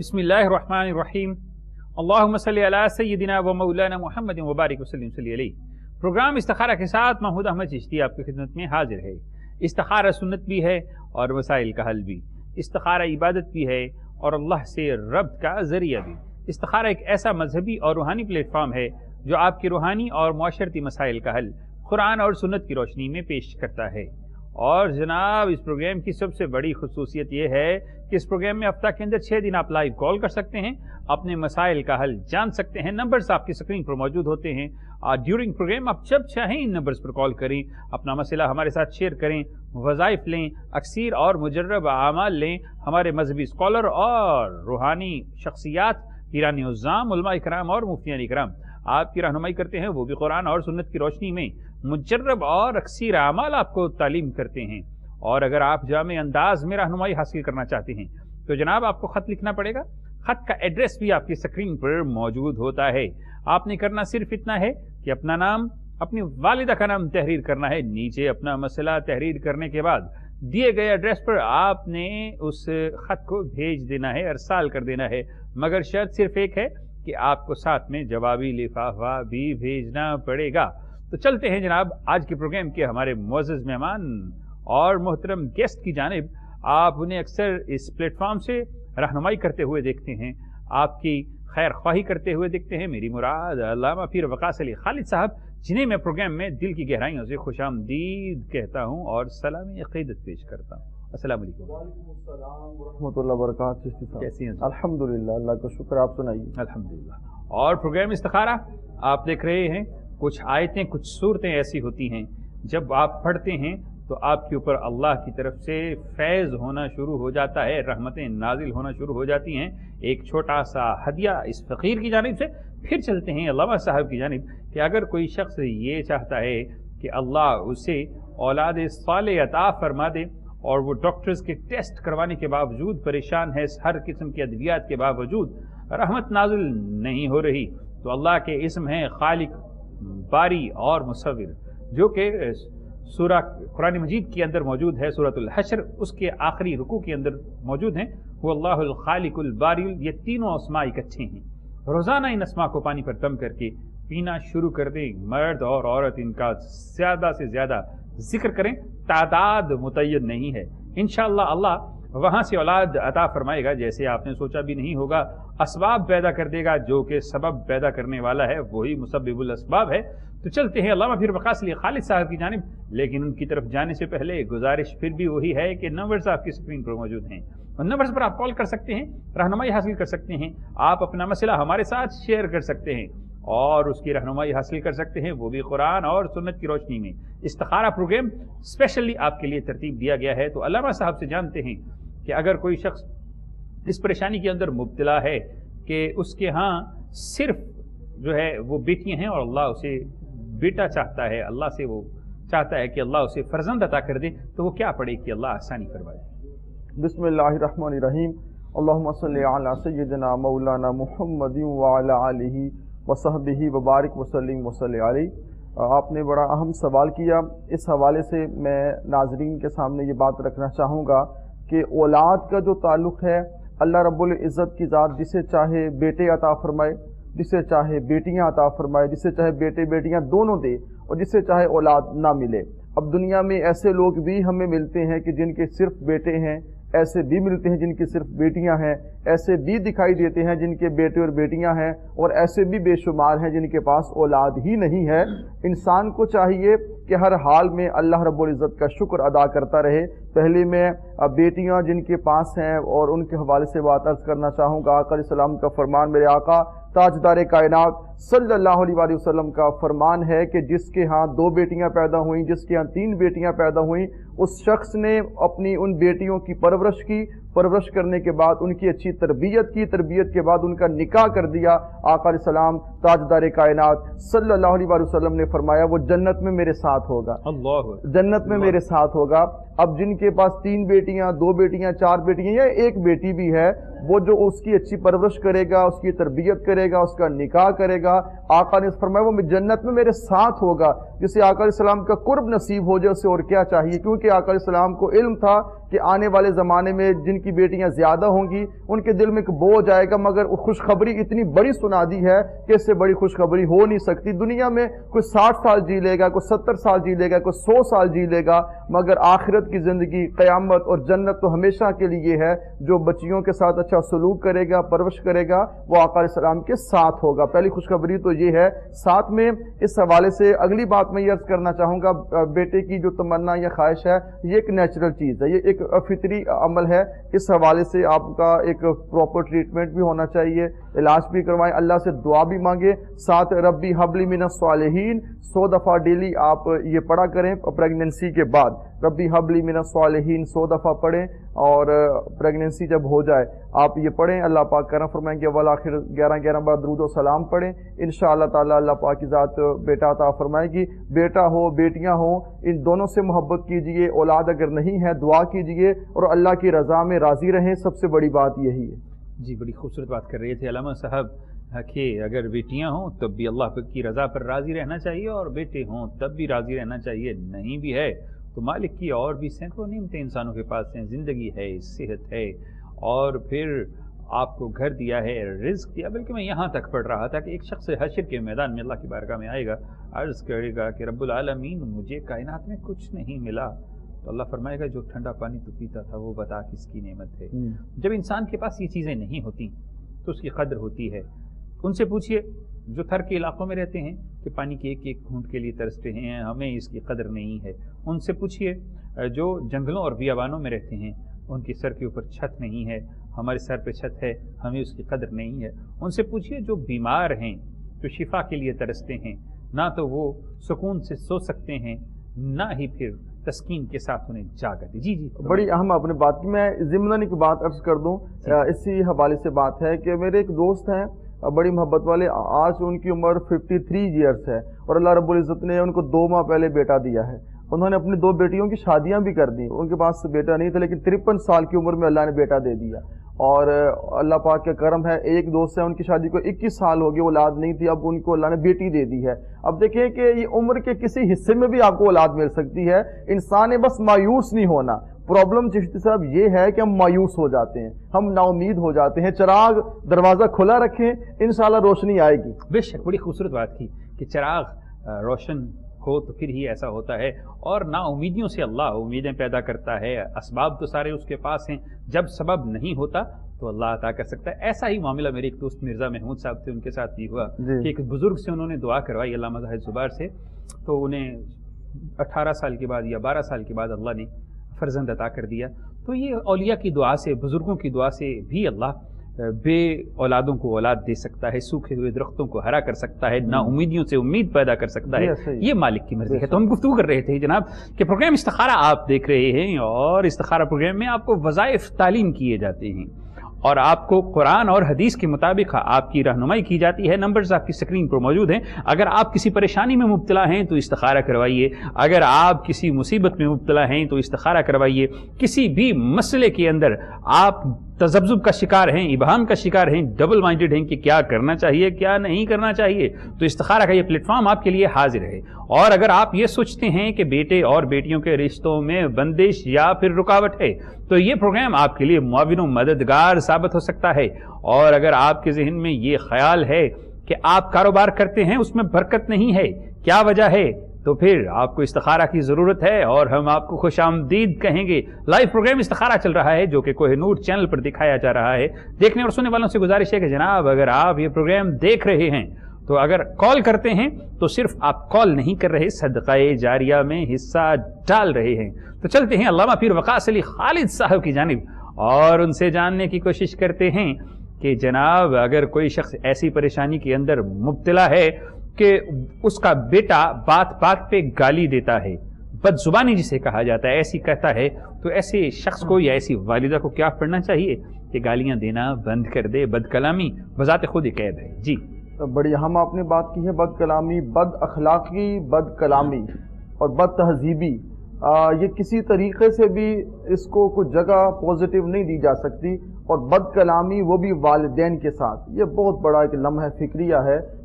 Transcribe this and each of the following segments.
बिस्मिल्लाहिर्रहमानिर्रहीम अल्लाहुम्मा सल्ली अला सय्यिदिना व मौलाना मुहम्मद व बारिक वसल्लिम सल्ली अलैहि। प्रोग्राम इस्तिखारा के साथ महमूद अहमद चिश्ती आपकी खिदमत में हाजिर है। इस्तिखारा सुन्नत भी है और वसाइल का हल भी, इस्तिखारा इबादत भी है और अल्लाह से रब्त का जरिया भी। इस्तिखारा एक ऐसा मजहबी और रूहानी प्लेटफॉर्म है जो आपके रूहानी और मुआशरती मसाइल का हल कुरान और सुन्नत की रोशनी में पेश करता है। और जनाब, इस प्रोग्राम की सबसे बड़ी खुसूसियत यह है कि इस प्रोग्राम में हफ्ता के अंदर 6 दिन आप लाइव कॉल कर सकते हैं, अपने मसाइल का हल जान सकते हैं। नंबर्स आपकी स्क्रीन पर मौजूद होते हैं और ड्यूरिंग प्रोग्राम आप जब चाहें इन नंबर्स पर कॉल करें, अपना मसला हमारे साथ शेयर करें, वज़ाइफ लें, अक्सीर और मुजर्रब आमाल लें। हमारे मजहबी स्कॉलर और रूहानी शख्सियात, ईरानी उज़्ज़ाम, उलमा इकराम और मुफ्तियान इकराम आपकी रहनुमाई करते हैं। वो भी कुरान और सुन्नत की रोशनी में मुजर्रब और अक्सीर आमाल आपको तालीम करते हैं। और अगर आप जामे अंदाज में रहनुमाई हासिल करना चाहते हैं तो जनाब आपको खत लिखना पड़ेगा। खत का एड्रेस भी आपकी स्क्रीन पर मौजूद होता है। आपने करना सिर्फ इतना है कि अपना नाम, अपनी वालिदा का नाम तहरीर करना है, नीचे अपना मसला तहरीर करने के बाद दिए गए एड्रेस पर आपने उस खत को भेज देना है, अरसाल कर देना है। मगर शर्त सिर्फ एक है कि आपको साथ में जवाबी लिफाफा भी भेजना पड़ेगा। तो चलते हैं जनाब आज के प्रोग्राम के हमारे मुअज़्ज़ज़ मेहमान और मोहतरम गेस्ट की जानिब। आप उन्हें अक्सर इस प्लेटफॉर्म से रहनुमाई करते हुए देखते हैं, आपकी खैर ख्वाही करते हुए देखते हैं। मेरी मुराद अल्लामा पीर वकास अली खालिद साहब, जिन्हें मैं प्रोग्राम में दिल की गहराइयों से खुशामदीद कहता हूँ और सलामी अक़ीदत पेश करता हूँ। अस्सलाम वालेकुम। रहमतुल्लाह व बरकातहू। कैसी हैं? अल्हम्दुलिल्लाह, अल्लाह का शुक्र। आप सुनाइए। अल्हम्दुलिल्लाह। और प्रोग्राम इस्तिखारा आप देख रहे हैं। कुछ आयतें, कुछ सूरतें ऐसी होती हैं जब आप पढ़ते हैं तो आपके ऊपर अल्लाह की तरफ से फैज़ होना शुरू हो जाता है, रहमतें नाजिल होना शुरू हो जाती हैं। एक छोटा सा हदिया इस फ़कीर की जानिब से। फिर चलते हैं अल्लामा साहब की जानिब कि अगर कोई शख्स ये चाहता है कि अल्लाह उसे औलाद सालेह अता फरमा दे और वो डॉक्टर्स के टेस्ट करवाने के बावजूद परेशान है, हर किस्म की अद्वियात के बावजूद रहमत नाजिल नहीं हो रही, तो अल्लाह के इस्म हैं खालिक, बारी और मुसव्विर, जो कि सूरा कुरान मजीद के अंदर मौजूद है। सूरतुल हश्र उसके आखिरी रुकू के अंदर मौजूद हैं। वो अल्लाहुल खालिकुल बारी, ये तीनों अस्मा इकट्ठे हैं। रोज़ाना इन अस्मा को पानी पर दम करके पीना शुरू कर दें। मर्द और औरत इनका ज़्यादा से ज़्यादा जिक्र करें, तादाद मुतय्यन नहीं है। इंशाअल्लाह अल्लाह वहाँ से औलाद अता फरमाएगा जैसे आपने सोचा भी नहीं होगा। असबाब पैदा कर देगा, जो कि सबब पैदा करने वाला है वही मुसब्बिबुल असबाब है। तो चलते हैं अल्लामा फिर वकास अली खालिद साहब की जानिब, लेकिन उनकी तरफ जाने से पहले गुजारिश फिर भी वही है कि नंबर्स आपकी स्क्रीन पर मौजूद हैं। उन नंबर्स पर आप कॉल कर सकते हैं, रहनुमाई हासिल कर सकते हैं, आप अपना मसला हमारे साथ शेयर कर सकते हैं और उसकी रहनुमाई हासिल कर सकते हैं, वो भी कुरान और सुन्नत की रोशनी में। इस्तिखारा प्रोग्राम स्पेशली आपके लिए तरतीब दिया गया है। तो अल्लामा साहब से जानते हैं कि अगर कोई शख्स इस परेशानी के अंदर मुब्तला है कि उसके यहाँ सिर्फ जो है वो बेटियां हैं और अल्लाह उसे बेटा चाहता है, अल्लाह से वो चाहता है कि अल्लाह उसे फर्जंद अता कर दे, तो वो क्या पढ़े कि अल्लाह आसानी करवाए? बिस्मिल्लाहिर्रहमानिर्रहीम। अल्लाहुम्मा सल्ली अला सय्यिदिना मौलाना मुहम्मदिन व अला आलिहि व सहबिहि व बारिक वसल्लिम वसल्लि अलैहि। आपने बड़ा अहम सवाल किया। इस हवाले से मैं नाज़रीन के सामने ये बात रखना चाहूँगा कि औलाद का जो ताल्लुक़ है, अल्लाह रब्बुल इज़्ज़त की ज़ात जिसे चाहे बेटे अता फरमाए, जिसे चाहे बेटियां अता फरमाए, जिसे चाहे बेटे बेटियां दोनों दे और जिसे चाहे औलाद ना मिले। अब दुनिया में ऐसे लोग भी हमें मिलते हैं कि जिनके सिर्फ बेटे हैं, ऐसे भी मिलते हैं जिनकी सिर्फ बेटियां हैं, ऐसे भी दिखाई देते हैं जिनके बेटे और बेटियां हैं, और ऐसे भी बेशुमार हैं जिनके पास औलाद ही नहीं है। इंसान को चाहिए कि हर हाल में अल्लाह रब्बुल इज़्ज़त का शुक्र अदा करता रहे। पहले मैं बेटियां जिनके पास हैं और उनके हवाले से बात अर्ज़ करना चाहूँगा। आका अलैहिस्सलाम का फरमान, मेरे आका ताजदार कायनात सल्लल्लाहु अलैहि वसल्लम का फरमान है कि जिसके यहाँ 2 बेटियां पैदा हुई, जिसके यहाँ 3 बेटियां पैदा हुई, उस शख्स ने अपनी उन बेटियों की परवरिश की, परवरिश करने के बाद उनकी अच्छी तरबियत की, तरबियत के बाद उनका निकाह कर दिया। आका अलैहिस्सलाम ताजदार कायनात सल्लल्लाहु अलैहि वसल्लम ने फरमाया वो जन्नत में मेरे साथ होगा, जन्नत में मेरे साथ होगा। अब जिनके पास 3 बेटियां, 2 बेटियां, 4 बेटियां या 1 बेटी भी है, वो जो उसकी अच्छी परवरिश करेगा, उसकी तरबियत करेगा, उसका निकाह करेगा, आका ने फरमाया वो जन्नत में मेरे साथ होगा। जिसे आका अलैहिस्सलाम का कुर्ब नसीब हो जाए, उसे और क्या चाहिए। क्योंकि आका अलैहिस्सलाम को इल्म था कि आने वाले ज़माने में जिनकी बेटियां ज़्यादा होंगी उनके दिल में एक बोझ आएगा, मगर खुशखबरी इतनी बड़ी सुना दी है कि इससे बड़ी खुशखबरी हो नहीं सकती। दुनिया में कोई 60 साल जी लेगा, कोई 70 साल जी लेगा, कोई 100 साल जी लेगा, मगर आखिरत की ज़िंदगी, क़यामत और जन्नत तो हमेशा के लिए है। जो बच्चियों के साथ अच्छा सलूक करेगा, परवरिश करेगा, वो आका अलैहिस्सलाम के साथ होगा। पहली खुशखबरी तो ये है। साथ में इस हवाले से अगली बात मैं ये अर्ज़ करना चाहूँगा, बेटे की जो तमन्ना या ख्वाहिश है ये एक नेचुरल चीज़ है, ये एक फितरी अमल है। इस हवाले से आपका एक प्रॉपर ट्रीटमेंट भी होना चाहिए, इलाज भी करवाएं, अल्लाह से दुआ भी मांगे। साथ रब्बी हबली मिनस सालिहीन 100 दफ़ा डेली आप ये पढ़ा करें प्रेगनेंसी के बाद। रब्बी हबली मिनस सालिहीन 100 दफ़ा पढ़ें, और प्रेगनेंसी जब हो जाए आप ये पढ़ें। अल्लाह पाक करम फरमाएंगे, वल आखिर 11 बार दुरूद व सलाम पढ़ें। इंशाअल्लाह ताला अल्लाह पाक की ज़ात बेटा अता फरमाएगी। बेटा हो बेटियां हो, इन दोनों से मोहब्बत कीजिए। औलाद अगर नहीं है दुआ कीजिए और अल्लाह की रज़ा में राज़ी रहें, सबसे बड़ी बात यही है। जी, बड़ी खूबसूरत बात कर रहे थे अल्लामा साहब कि अगर बेटियां हों तब भी अल्लाह की रज़ा पर राज़ी रहना चाहिए, और बेटे हों तब भी राज़ी रहना चाहिए। नहीं भी है तो मालिक की और भी सैकड़ों नेमतें इंसानों के पास हैं, ज़िंदगी है, सेहत है, और फिर आपको घर दिया है, रिज़्क़ दिया। बल्कि मैं यहाँ तक पढ़ रहा था कि एक शख्स हश्र के मैदान में अल्लाह की बारगाह में आएगा, अर्ज़ करेगा कि रब्बुल आलमीन मुझे कायनात में कुछ नहीं मिला। तो अल्लाह फरमाएगा जो ठंडा पानी तू पीता था वो बता किसकी नेमत है। जब इंसान के पास ये चीज़ें नहीं होती तो उसकी कदर होती है। उनसे पूछिए जो थर के इलाकों में रहते हैं कि पानी के एक एक घूंट के लिए तरसते हैं, हमें इसकी कदर नहीं है। उनसे पूछिए जो जंगलों और बियाबानों में रहते हैं, उनके सर के ऊपर छत नहीं है, हमारे सर पे छत है, हमें उसकी कदर नहीं है। उनसे पूछिए जो बीमार हैं, जो शिफा के लिए तरसते हैं, ना तो वो सुकून से सो सकते हैं, ना ही फिर तस्कीन के साथ उन्हें जाग आती। जी जी, बड़ी अहम आपने बात की। मैं ज़िम्मन की बात अर्ज कर दूं, इसी हवाले से बात है कि मेरे एक दोस्त हैं बड़ी मोहब्बत वाले, आज उनकी उम्र 53 ईयर्स है, और अल्लाह रब्बुल इज़्ज़त ने उनको 2 माह पहले बेटा दिया है। उन्होंने अपनी 2 बेटियों की शादियां भी कर दी, उनके पास बेटा नहीं था, लेकिन 53 साल की उम्र में अल्लाह ने बेटा दे दिया। और अल्लाह पाक का करम है, एक दोस्त है उनकी शादी को 21 साल हो गए, औलाद नहीं थी, अब उनको अल्लाह ने बेटी दे दी है। अब देखिए कि ये उम्र के किसी हिस्से में भी आपको औलाद मिल सकती है। इंसान ने बस मायूस नहीं होना। प्रॉब्लम चिश्ती साहब ये है कि हम मायूस हो जाते हैं, हम नाउमीद हो जाते हैं। चिराग दरवाज़ा खुला रखें, इंशाल्लाह रोशनी आएगी। बेशक, बड़ी खूबसूरत बात की कि चिराग रोशन हो तो फिर ही ऐसा होता है, और ना उम्मीदियों से अल्लाह उम्मीदें पैदा करता है। असबाब तो सारे उसके पास हैं, जब सबब नहीं होता तो अल्लाह अता कर सकता है। ऐसा ही मामला मेरे एक दोस्त मिर्ज़ा महमूद साहब थे, उनके साथ भी हुआ कि एक बुज़ुर्ग से उन्होंने दुआ करवाई अल्लामा ज़ाहिद ज़ुबार से, तो उन्हें 18 साल के बाद या 12 साल के बाद अल्लाह ने फ़र्जंद अता कर दिया। तो ये औलिया की दुआ से, बुज़ुर्गों की दुआ से भी अल्लाह बे औलादों को औलाद दे सकता है, सूखे हुए दरख्तों को हरा कर सकता है, ना उम्मीदियों से उम्मीद पैदा कर सकता है। ये मालिक की मर्जी है। तो हम गुफ्तगू कर रहे थे जनाब कि प्रोग्राम इस्तिखारा आप देख रहे हैं, और इस्तिखारा प्रोग्राम में आपको वज़ाइफ तालीम किए जाते हैं और आपको कुरान और हदीस के मुताबिक आपकी रहनुमाई की जाती है। नंबर्स आपकी स्क्रीन पर मौजूद हैं। अगर आप किसी परेशानी में मुब्तला हैं तो इस्तिखारा करवाइए, अगर आप किसी मुसीबत में मुब्तला हैं तो इस्तिखारा करवाइए, किसी भी मसले के अंदर आप तज़ब्ज़ुब का शिकार हैं, इबहाम का शिकार हैं, डबल माइंडेड हैं कि क्या करना चाहिए क्या नहीं करना चाहिए, तो इस्तिखारा का ये प्लेटफॉर्म आपके लिए हाजिर है। और अगर आप ये सोचते हैं कि बेटे और बेटियों के रिश्तों में बंदिश या फिर रुकावट है, तो ये प्रोग्राम आपके लिए मुआविन मददगार साबित हो सकता है। और अगर आपके जहन में ये ख्याल है कि आप कारोबार करते हैं उसमें बरकत नहीं है, क्या वजह है, तो फिर आपको इस्तिखारा की ज़रूरत है और हम आपको खुशामदीद कहेंगे। लाइव प्रोग्राम इस्तिखारा चल रहा है जो कि कोहिनूर चैनल पर दिखाया जा रहा है। देखने और सुनने वालों से गुजारिश है कि जनाब अगर आप ये प्रोग्राम देख रहे हैं तो अगर कॉल करते हैं तो सिर्फ आप कॉल नहीं कर रहे, सदक़ाए जारिया में हिस्सा डाल रहे हैं। तो चलते हैं अल्लामा पीर वक़ास अली खालिद साहब की जानिब और उनसे जानने की कोशिश करते हैं कि जनाब अगर कोई शख्स ऐसी परेशानी के अंदर मुब्तला है कि उसका बेटा बात बात पे गाली देता है, बदजुबानी जिसे कहा जाता है, ऐसी कहता है, तो ऐसे शख्स को या ऐसी वालिदा को क्या पढ़ना चाहिए कि गालियां देना बंद कर दे? बदकलामी बजाते खुद एक ऐब है। जी, तो बड़ी अहम आपने बात की है। बदकलामी, बद अखलाकी, बदकलामी और बद तहजीबी, ये किसी तरीके से भी इसको कुछ जगह पॉजिटिव नहीं दी जा सकती। और बद कलामी वो भी वालिदैन के साथ, ये बहुत बड़ा एक लम्हा फिक्रिया है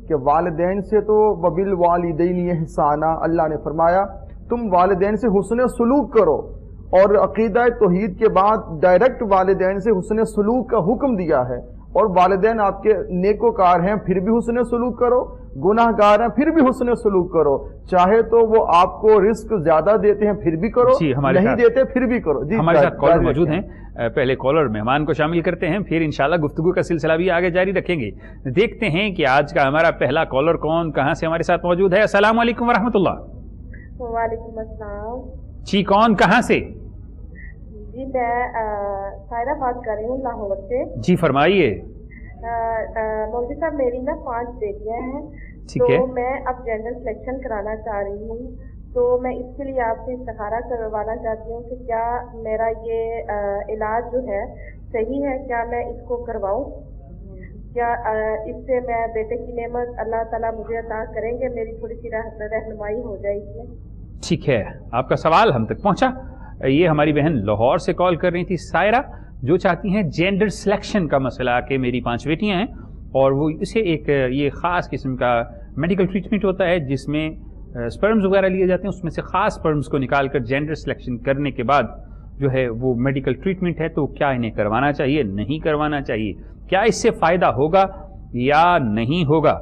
کہ والدین سے تو وبل والدین احسانا، اللہ نے فرمایا تم والدین سے حسن سلوک کرو، اور عقیدہ توحید کے بعد ڈائریکٹ والدین سے حسن سلوک کا حکم دیا ہے، اور والدین آپ کے نیکوکار ہیں پھر بھی حسن سلوک کرو، گناہ گار ہیں پھر بھی حسن سلوک کرو، چاہے تو وہ آپ کو رزق زیادہ دیتے ہیں پھر بھی کرو، نہیں دیتے پھر بھی کرو۔ جی ہمارے ساتھ کالر موجود ہیں، پہلے کالر مہمان کو شامل کرتے ہیں، پھر انشاءاللہ گفتگو کا سلسلہ بھی آگے جاری رکھیں گے۔ دیکھتے ہیں کہ آج کا ہمارا پہلا کالر کون کہاں سے ہمارے ساتھ موجود ہے۔ السلام علیکم ورحمۃ اللہ۔ وعلیکم السلام جی کون کہاں سے؟ جی میں سائرہ بات کر رہی ہوں لاہور سے۔ جی فرمائیے۔ مولوی صاحب میری نا 5 بیٹیاں ہیں، تو میں اب جینڈر سلیکشن کرانا چاہ رہی ہوں، تو میں اس کے لیے آپ سے استخارہ کروانا چاہتی ہوں کہ کیا میرا یہ علاج جو ہے صحیح ہے، کیا میں اس کو کرواؤں، کیا اس سے میں بیٹے کی نعمت اللہ تعالیٰ مجھے عطا کریں گے، میری تھوڑی سی رہنمائی ہو جائے اس میں۔ ٹھیک ہے، آپ کا سوال ہم تک پہنچا۔ یہ ہماری بہن لاہور سے کال کر رہی تھی سائرہ، جو چاہتی ہیں جینڈر سلیکشن کا مسئلہ کہ میری 5 بیٹیاں ہیں اور وہ اسے ایک یہ خاص قسم کا میڈیکل ٹریٹمنٹ ہوتا ہے جس میں سپرمز وغیرہ لیے جاتے ہیں، اس میں سے خاص سپرمز کو نکال کر جینڈر سلیکشن کرنے کے بعد جو ہے وہ میڈیکل ٹریٹمنٹ ہے، تو کیا انہیں کروانا چاہیے نہیں کروانا چاہیے، کیا اس سے فائدہ ہوگا یا نہیں ہوگا،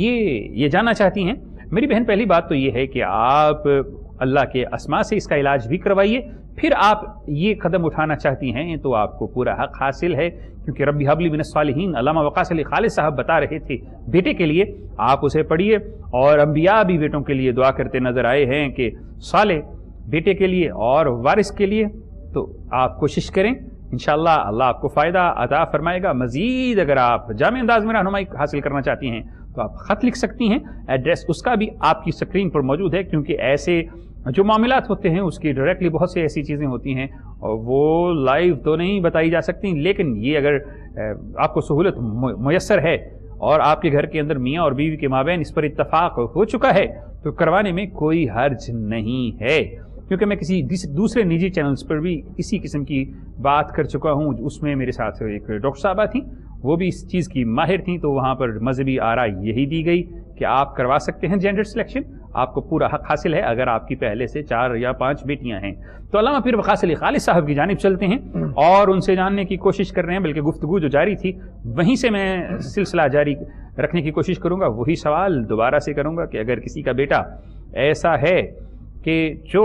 یہ جاننا چاہتی ہیں میری بہن۔ پہلی بات تو یہ ہے کہ آپ اللہ کے اسماء سے اس کا علاج بھی کروائیے، پھر آپ یہ قدم اٹھانا چاہتی ہیں تو آپ کو پورا حق حاصل ہے، کیونکہ ربی حب لی من الصالحین علامہ وقاص علی خالد صاحب بتا رہے تھے بیٹے کے لیے آپ اسے پڑھیے، اور انبیاء بھی بیٹوں کے لیے دعا کرتے نظر آئے ہیں کہ صالح بیٹے کے لیے اور وارث کے لیے، تو آپ کوشش کریں، انشاءاللہ اللہ آپ کو فائدہ عطا فرمائے گا۔ مزید اگر آپ جامع انداز میں رہنمائی حاصل کرنا چاہتی ہیں تو آپ خط لکھ سکتی ہیں، ایڈریس اس کا بھی آپ کی اسکرین پر موجود ہے، کیونکہ ایسے جو معاملات ہوتے ہیں اس کی ڈائریکٹلی بہت سی ایسی چیزیں ہوتی ہیں اور وہ لائیو تو نہیں بتائی جا سکتی، لیکن یہ اگر آپ کو سہولت میسر ہے اور آپ کے گھر کے اندر میاں اور بیوی کے مابین اس پر اتفاق ہو چکا ہے تو کروانے میں کوئی حرج نہیں ہے، کیونکہ میں کسی دوسرے نجی چینلز پر بھی اسی قسم کی بات کر چکا ہوں، اس میں میرے ساتھ ایک ڈاکٹر صاحبہ تھیں، وہ بھی اس چیز کی ماہر تھیں، تو وہاں پر مذہبی آراء یہی دی گئی کہ آپ کروا سکتے ہیں جینڈر سلیکشن، آپ کو پورا حق حاصل ہے اگر آپ کی پہلے سے 4 یا 5 بیٹیاں ہیں۔ تو علامہ پیر وقاص علی خالد صاحب کی جانب چلتے ہیں اور ان سے جاننے کی کوشش کر رہے ہیں، بلکہ گفتگو جو جاری تھی وہیں سے میں سلسلہ جاری رکھنے کی کوشش کروں گا، وہی سوال دوبارہ سے کروں گا کہ اگر کسی کا بیٹا ایسا ہے کہ جو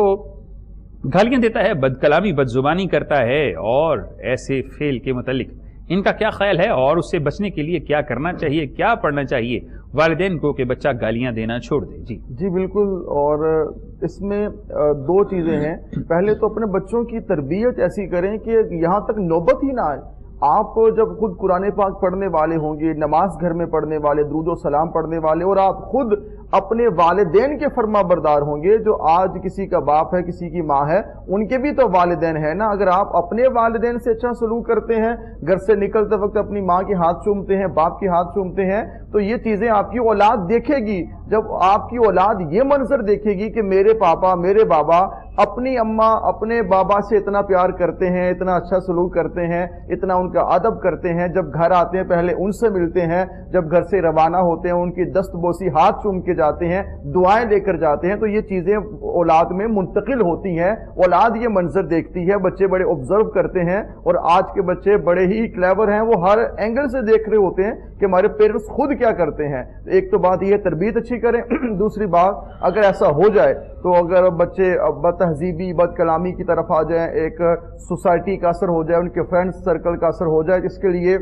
گالیاں دیتا ہے، بد کلامی بد زبانی کرتا ہے اور ایسے فعل کے متعلق ان کا کیا خیال ہے اور اس سے بچنے کے لیے کیا کرنا چاہیے، کیا پڑھنا چاہیے والدین کو کہ بچہ گالیاں دینا چھوڑ دے؟ جی بالکل، اور اس میں 2 چیزیں ہیں۔ پہلے تو اپنے بچوں کی تربیت ایسی کریں کہ یہاں تک نوبت ہی نہ آئے۔ آپ جب خود قرآن پاک پڑھنے والے ہوں گے، نماز گھر میں پڑھنے والے، درود و سلام پڑھنے والے، اور آپ خود اپنے والدین کے فرما بردار ہوں گے، جو آج کسی کا باپ ہے کسی کی ماں ہے ان کے بھی تو والدین ہیں نا۔ اگر آپ اپنے والدین سے اچھا سلوک کرتے ہیں، گھر سے نکلتے وقت اپنی ماں کے ہاتھ چومتے ہیں، باپ کے ہاتھ چومتے ہیں، تو یہ چیزیں آپ کی اولاد دیکھے گی۔ جب آپ کی اولاد یہ منظر دیکھے گی کہ میرے پاپا میرے بابا اپنی اماں اپنے بابا سے اتنا پیار کرتے ہیں، اتنا اچھا سلوک کرتے ہیں، اتنا ان کا ادب کرتے ہیں، جب گھر آتے ہیں پہلے ان سے ملتے ہیں، جب گھر سے روانہ ہوتے ہیں ان کی دست بوسی ہاتھ چوم کے جاتے ہیں، دعائیں لے کر جاتے ہیں، تو یہ چیزیں اولاد میں منتقل ہوتی ہیں۔ اولاد یہ منظر دیکھتی ہے، بچے بڑے آبزرو کرتے ہیں، اور آج کے بچے بڑے ہی کلیور ہیں، وہ ہر اینگل سے دیکھ رہے ہوتے ہیں کہ ہمارے پیرنٹس خود کیا کرتے ہیں۔ ایک تو بات یہ تربیت اچھی کریں، دوسری بات اگر ایسا ہو جائے تو اگر بچے بد تہذیبی بد کلامی کی طرف آ جائیں، ایک سوسائٹی کا اثر ہو جائے، ان کے فرینڈ سرکل کا اثر ہو جائے، اس کے لیے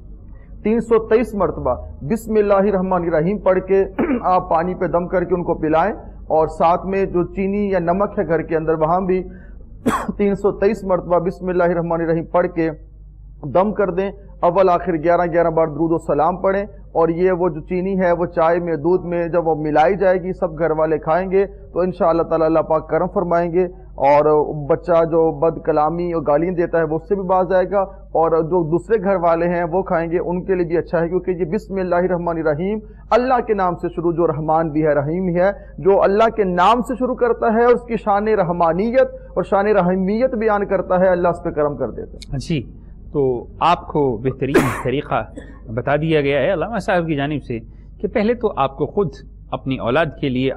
323 مرتبہ بسم اللہ الرحمن الرحیم پڑھ کے آپ پانی پہ دم کر کے ان کو پلائیں، اور ساتھ میں جو چینی یا نمک ہے گھر کے اندر وہاں بھی 323 مرتبہ بسم اللہ الرحمن الرحیم پڑھ کے دم کر دیں۔ اول آخر 11 بار درود و سلام پڑھیں، اور یہ وہ جو چینی ہے وہ چائے میں دودھ میں جب وہ ملائی جائے گی سب گھر والے کھائیں گے تو انشاءاللہ تعالی اللہ پاک کرم فرمائیں گے، اور بچہ جو بد کلامی اور گالیاں دیتا ہے وہ اس سے بھی باز آئے گا، اور جو دوسرے گھر والے ہیں وہ کھائیں گے ان کے لیے بھی اچھا ہے، کیونکہ یہ بسم اللہ الرحمن الرحیم اللہ کے نام سے شروع، جو رحمان بھی ہے رحیم بھی ہے، جو اللہ کے نام سے شروع کرتا ہے اور اس کی شان رحمانیت اور شان رحیمیت بیان کرتا ہے، اللہ اس پہ کرم کر دیتا ہے۔ جی، تو آپ کو بہترین طریقہ بتا دیا گیا ہے علامہ صاحب کی جانب سے کہ پہلے تو آپ کو خود اپنی اولاد کے لیے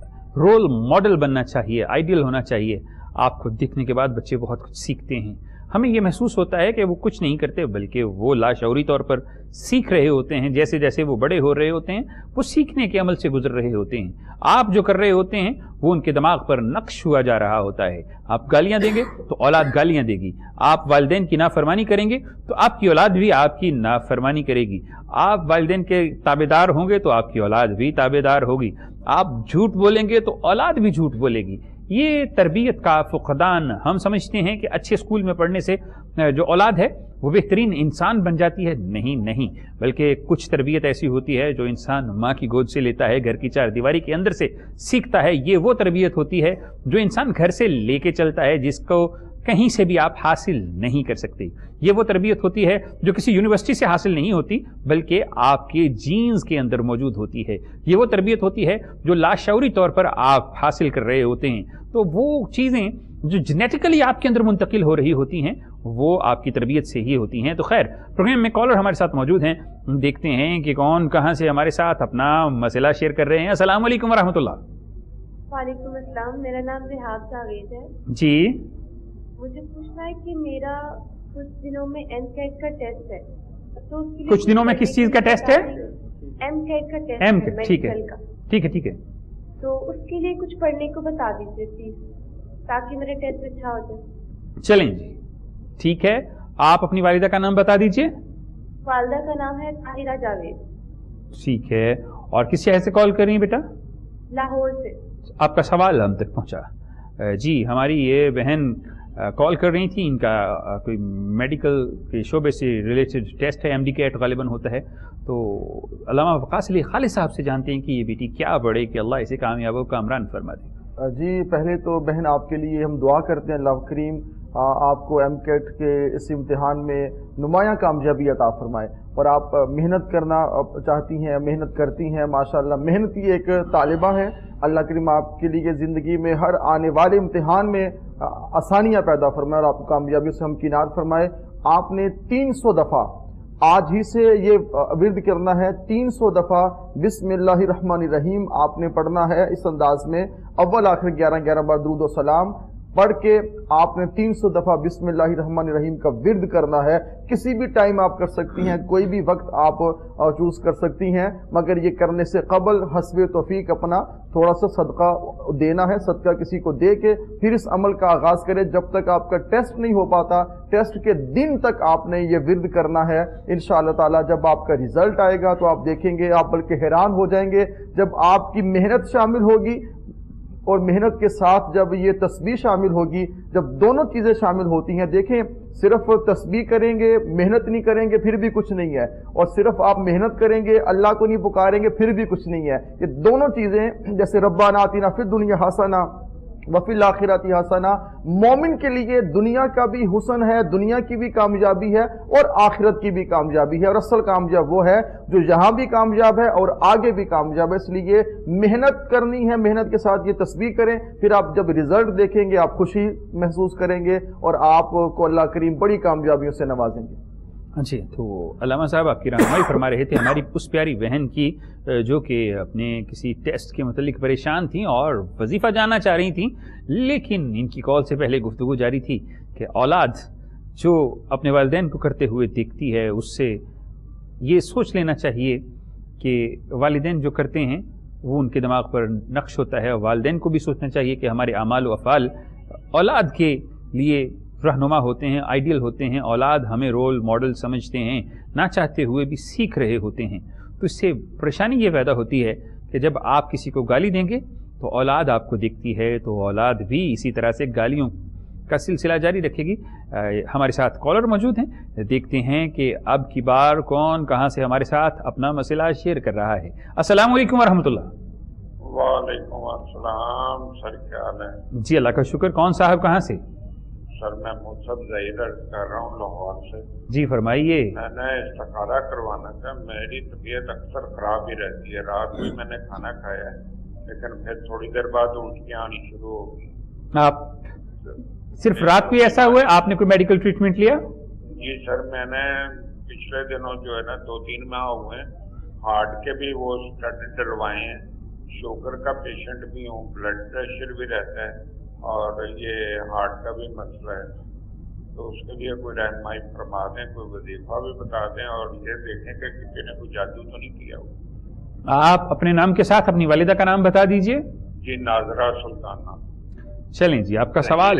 رول ماڈل بننا چاہیے، آئیڈیل ہونا چاہیے. آپ کو دیکھنے کے بعد بچے بہت کچھ سیکھتے ہیں. ہمیں یہ محسوس ہوتا ہے کہ وہ کچھ نہیں کرتے بلکہ وہ لاشعوری طور پر سیکھ رہے ہوتے ہیں. جیسے جیسے وہ بڑے ہو رہے ہوتے ہیں وہ سیکھنے کے عمل سے گزر رہے ہوتے ہیں. آپ جو کر رہے ہوتے ہیں وہ ان کے دماغ پر نقش ہوا جا رہا ہوتا ہے. آپ گالیاں دیں گے تو اولاد گالیاں دے گی. آپ والدین کی نافرمانی کریں گے تو آپ کی اولاد بھی آپ کی نافرمانی کرے گی. آپ والدین کے تابع دار ہوں گے تو آپ کی اولاد بھی تابع دار ہوگی. آپ جھوٹ بولیں گے تو اولاد بھی جھوٹ بولے گی. یہ تربیت کا فقدان. ہم سمجھتے ہیں کہ اچھے اسکول میں پڑھنے سے جو اولاد ہے وہ بہترین انسان بن جاتی ہے. نہیں، بلکہ کچھ تربیت ایسی ہوتی ہے جو انسان ماں کی گود سے لیتا ہے، گھر کی چار دیواری کے اندر سے سیکھتا ہے. یہ وہ تربیت ہوتی ہے جو انسان گھر سے لے کے چلتا ہے، جس کو کہیں سے بھی آپ حاصل نہیں کر سکتے. یہ وہ تربیت ہوتی ہے جو کسی یونیورسٹی سے حاصل نہیں ہوتی بلکہ آپ کے جینز کے اندر موجود ہوتی ہے. یہ وہ تربیت ہوتی ہے جو لاشعوری طور پر آپ حاصل کر رہے ہوتے ہیں. تو وہ چیزیں جو جینیٹیکلی آپ کے اندر منتقل ہو رہی ہوتی ہیں وہ آپ کی تربیت سے ہی ہوتی ہیں. تو خیر، پروگرام میں کالر ہمارے ساتھ موجود ہیں. دیکھتے ہیں کہ کون کہاں سے ہمارے ساتھ اپنا مسئلہ شیئر کر رہے ہیں. السلام علیکم ورحمۃ اللہ. وعلیکم السلام. میرا نام ریحاب جاوید ہے. جی، مجھے پوچھنا ہے کہ میرا کچھ دنوں میں ایم کیٹ کا ٹیسٹ ہے، تو اس کے لیے کچھ دنوں میں کس چیز کا ٹیسٹ ہے؟ ایم کیٹ کا ٹیسٹ ایم ہے، کیٹ. ٹھیک ہے میڈیکل کا. ٹھیک ہے. تو اس کے لیے کچھ پڑھنے کو بتا دیجیے پلیز، تاکہ میرا ٹیسٹ اچھا ہو جائے. چلیں جی، ٹھیک ہے. آپ اپنی والدہ کا نام بتا دیجئے. والدہ کا نام ہے طاہرہ جاوید. ٹھیک ہے. اور کس شہر سے کال کر رہی ہیں بیٹا؟ لاہور سے. آپ کا سوال ہم تک پہنچا. جی، ہماری یہ بہن کال کر رہی تھی. ان کا کوئی میڈیکل کے شعبے سے ریلیٹڈ ٹیسٹ ہے، ایم ڈی کیٹ غالباً ہوتا ہے. تو علامہ وقاص علی خالد صاحب سے جانتے ہیں کہ یہ بیٹی کیا پڑھے کہ اللہ اسے کامیاب و کامران فرما دے. جی، پہلے تو بہن آپ کے لیے ہم دعا کرتے ہیں اللہ کریم آپ کو ایم کیٹ کے اس امتحان میں نمایاں کامیابی عطا فرمائے. اور آپ محنت کرنا چاہتی ہیں، محنت کرتی ہیں ماشاءاللہ. محنتی ایک طالبہ ہیں. اللہ کریم آپ کے لیے زندگی میں ہر آنے والے امتحان میں آسانیاں پیدا فرمائے اور آپ کو کامیابی سے ہمکنار فرمائے. آپ نے 300 دفعہ آج ہی سے یہ ورد کرنا ہے. 300 دفعہ بسم اللہ الرحمن الرحیم آپ نے پڑھنا ہے اس انداز میں. اول آخر 11 بار درود و سلام پڑھ کے آپ نے 300 دفعہ بسم اللہ الرحمن الرحیم کا ورد کرنا ہے. کسی بھی ٹائم آپ کر سکتی ہیں، کوئی بھی وقت آپ چوز کر سکتی ہیں، مگر یہ کرنے سے قبل حسب توفیق اپنا تھوڑا سا صدقہ دینا ہے. صدقہ کسی کو دے کے پھر اس عمل کا آغاز کرے. جب تک آپ کا ٹیسٹ نہیں ہو پاتا، ٹیسٹ کے دن تک آپ نے یہ ورد کرنا ہے. انشاءاللہ تعالی جب آپ کا ریزلٹ آئے گا تو آپ دیکھیں گے، آپ بلکہ حیران ہو جائیں گے جب آپ کی محنت شامل ہوگی اور محنت کے ساتھ جب یہ تسبیح شامل ہوگی. جب دونوں چیزیں شامل ہوتی ہیں، دیکھیں صرف تسبیح کریں گے، محنت نہیں کریں گے پھر بھی کچھ نہیں ہے، اور صرف آپ محنت کریں گے اللہ کو نہیں پکاریں گے پھر بھی کچھ نہیں ہے. یہ دونوں چیزیں جیسے ربنا آتنا فی الدنیا حسنہ وفی الآخرۃ حسنہ، مومن کے لیے دنیا کا بھی حسن ہے، دنیا کی بھی کامیابی ہے اور آخرت کی بھی کامیابی ہے. اور اصل کامیاب وہ ہے جو یہاں بھی کامیاب ہے اور آگے بھی کامیاب ہے. اس لیے محنت کرنی ہے، محنت کے ساتھ یہ تسبیح کریں. پھر آپ جب رزلٹ دیکھیں گے آپ خوشی محسوس کریں گے اور آپ کو اللہ کریم بڑی کامیابیوں سے نوازیں گے. جی، تو علامہ صاحب آپ کی رہنمائی فرما رہے تھے ہماری اس پیاری بہن کی جو کہ اپنے کسی ٹیسٹ کے متعلق پریشان تھیں اور وظیفہ جاننا چاہ رہی تھیں، لیکن ان کی کال سے پہلے گفتگو جاری تھی کہ اولاد جو اپنے والدین کو کرتے ہوئے دیکھتی ہے اس سے یہ سوچ لینا چاہیے کہ والدین جو کرتے ہیں وہ ان کے دماغ پر نقش ہوتا ہے. والدین کو بھی سوچنا چاہیے کہ ہمارے اعمال و افعال اولاد کے لیے رہنما ہوتے ہیں، آئیڈیل ہوتے ہیں. اولاد ہمیں رول ماڈل سمجھتے ہیں، نہ چاہتے ہوئے بھی سیکھ رہے ہوتے ہیں. تو اس سے پریشانی یہ پیدا ہوتی ہے کہ جب آپ کسی کو گالی دیں گے تو اولاد آپ کو دیکھتی ہے، تو اولاد بھی اسی طرح سے گالیوں کا سلسلہ جاری رکھے گی. ہمارے ساتھ کالر موجود ہیں، دیکھتے ہیں کہ اب کی بار کون کہاں سے ہمارے ساتھ اپنا مسئلہ شیئر کر رہا ہے. السلام علیکم ورحمۃ اللہ. وعلیکم السلام. سر کیا حال ہے؟ جی اللہ کا شکر. کون صاحب کہاں سے؟ سر میں مصعب ظہیر کر رہا ہوں لاہور سے. جی فرمائیے. میں نے استخارہ کروانا تھا. میری طبیعت اکثر خراب ہی رہتی ہے. رات بھی میں نے کھانا کھایا ہے لیکن پھر تھوڑی دیر بعد الٹیاں آنی شروع ہو گئی. آپ صرف رات کو ایسا ہوا ہے؟ آپ نے کوئی میڈیکل ٹریٹمنٹ لیا؟ جی سر، میں نے پچھلے دنوں جو ہے نا 2-3 ماہ ہوئے ہیں हार्ट के भी वो स्टड डलवाए हैं, शुगर का पेशेंट भी हूँ, ब्लड प्रेशर भी रहता है और ये हार्ट का भी मसला है, तो उसके लिए कोई रहनुमाई फरमा दें, कोई वजीफा भी बता दें और ये देखें कि किसी ने कोई जादू तो नहीं किया हो। आप अपने नाम के साथ अपनी वालिदा का नाम बता दीजिए। जी नाजरा सुल्ताना। चलें जी, आपका सवाल।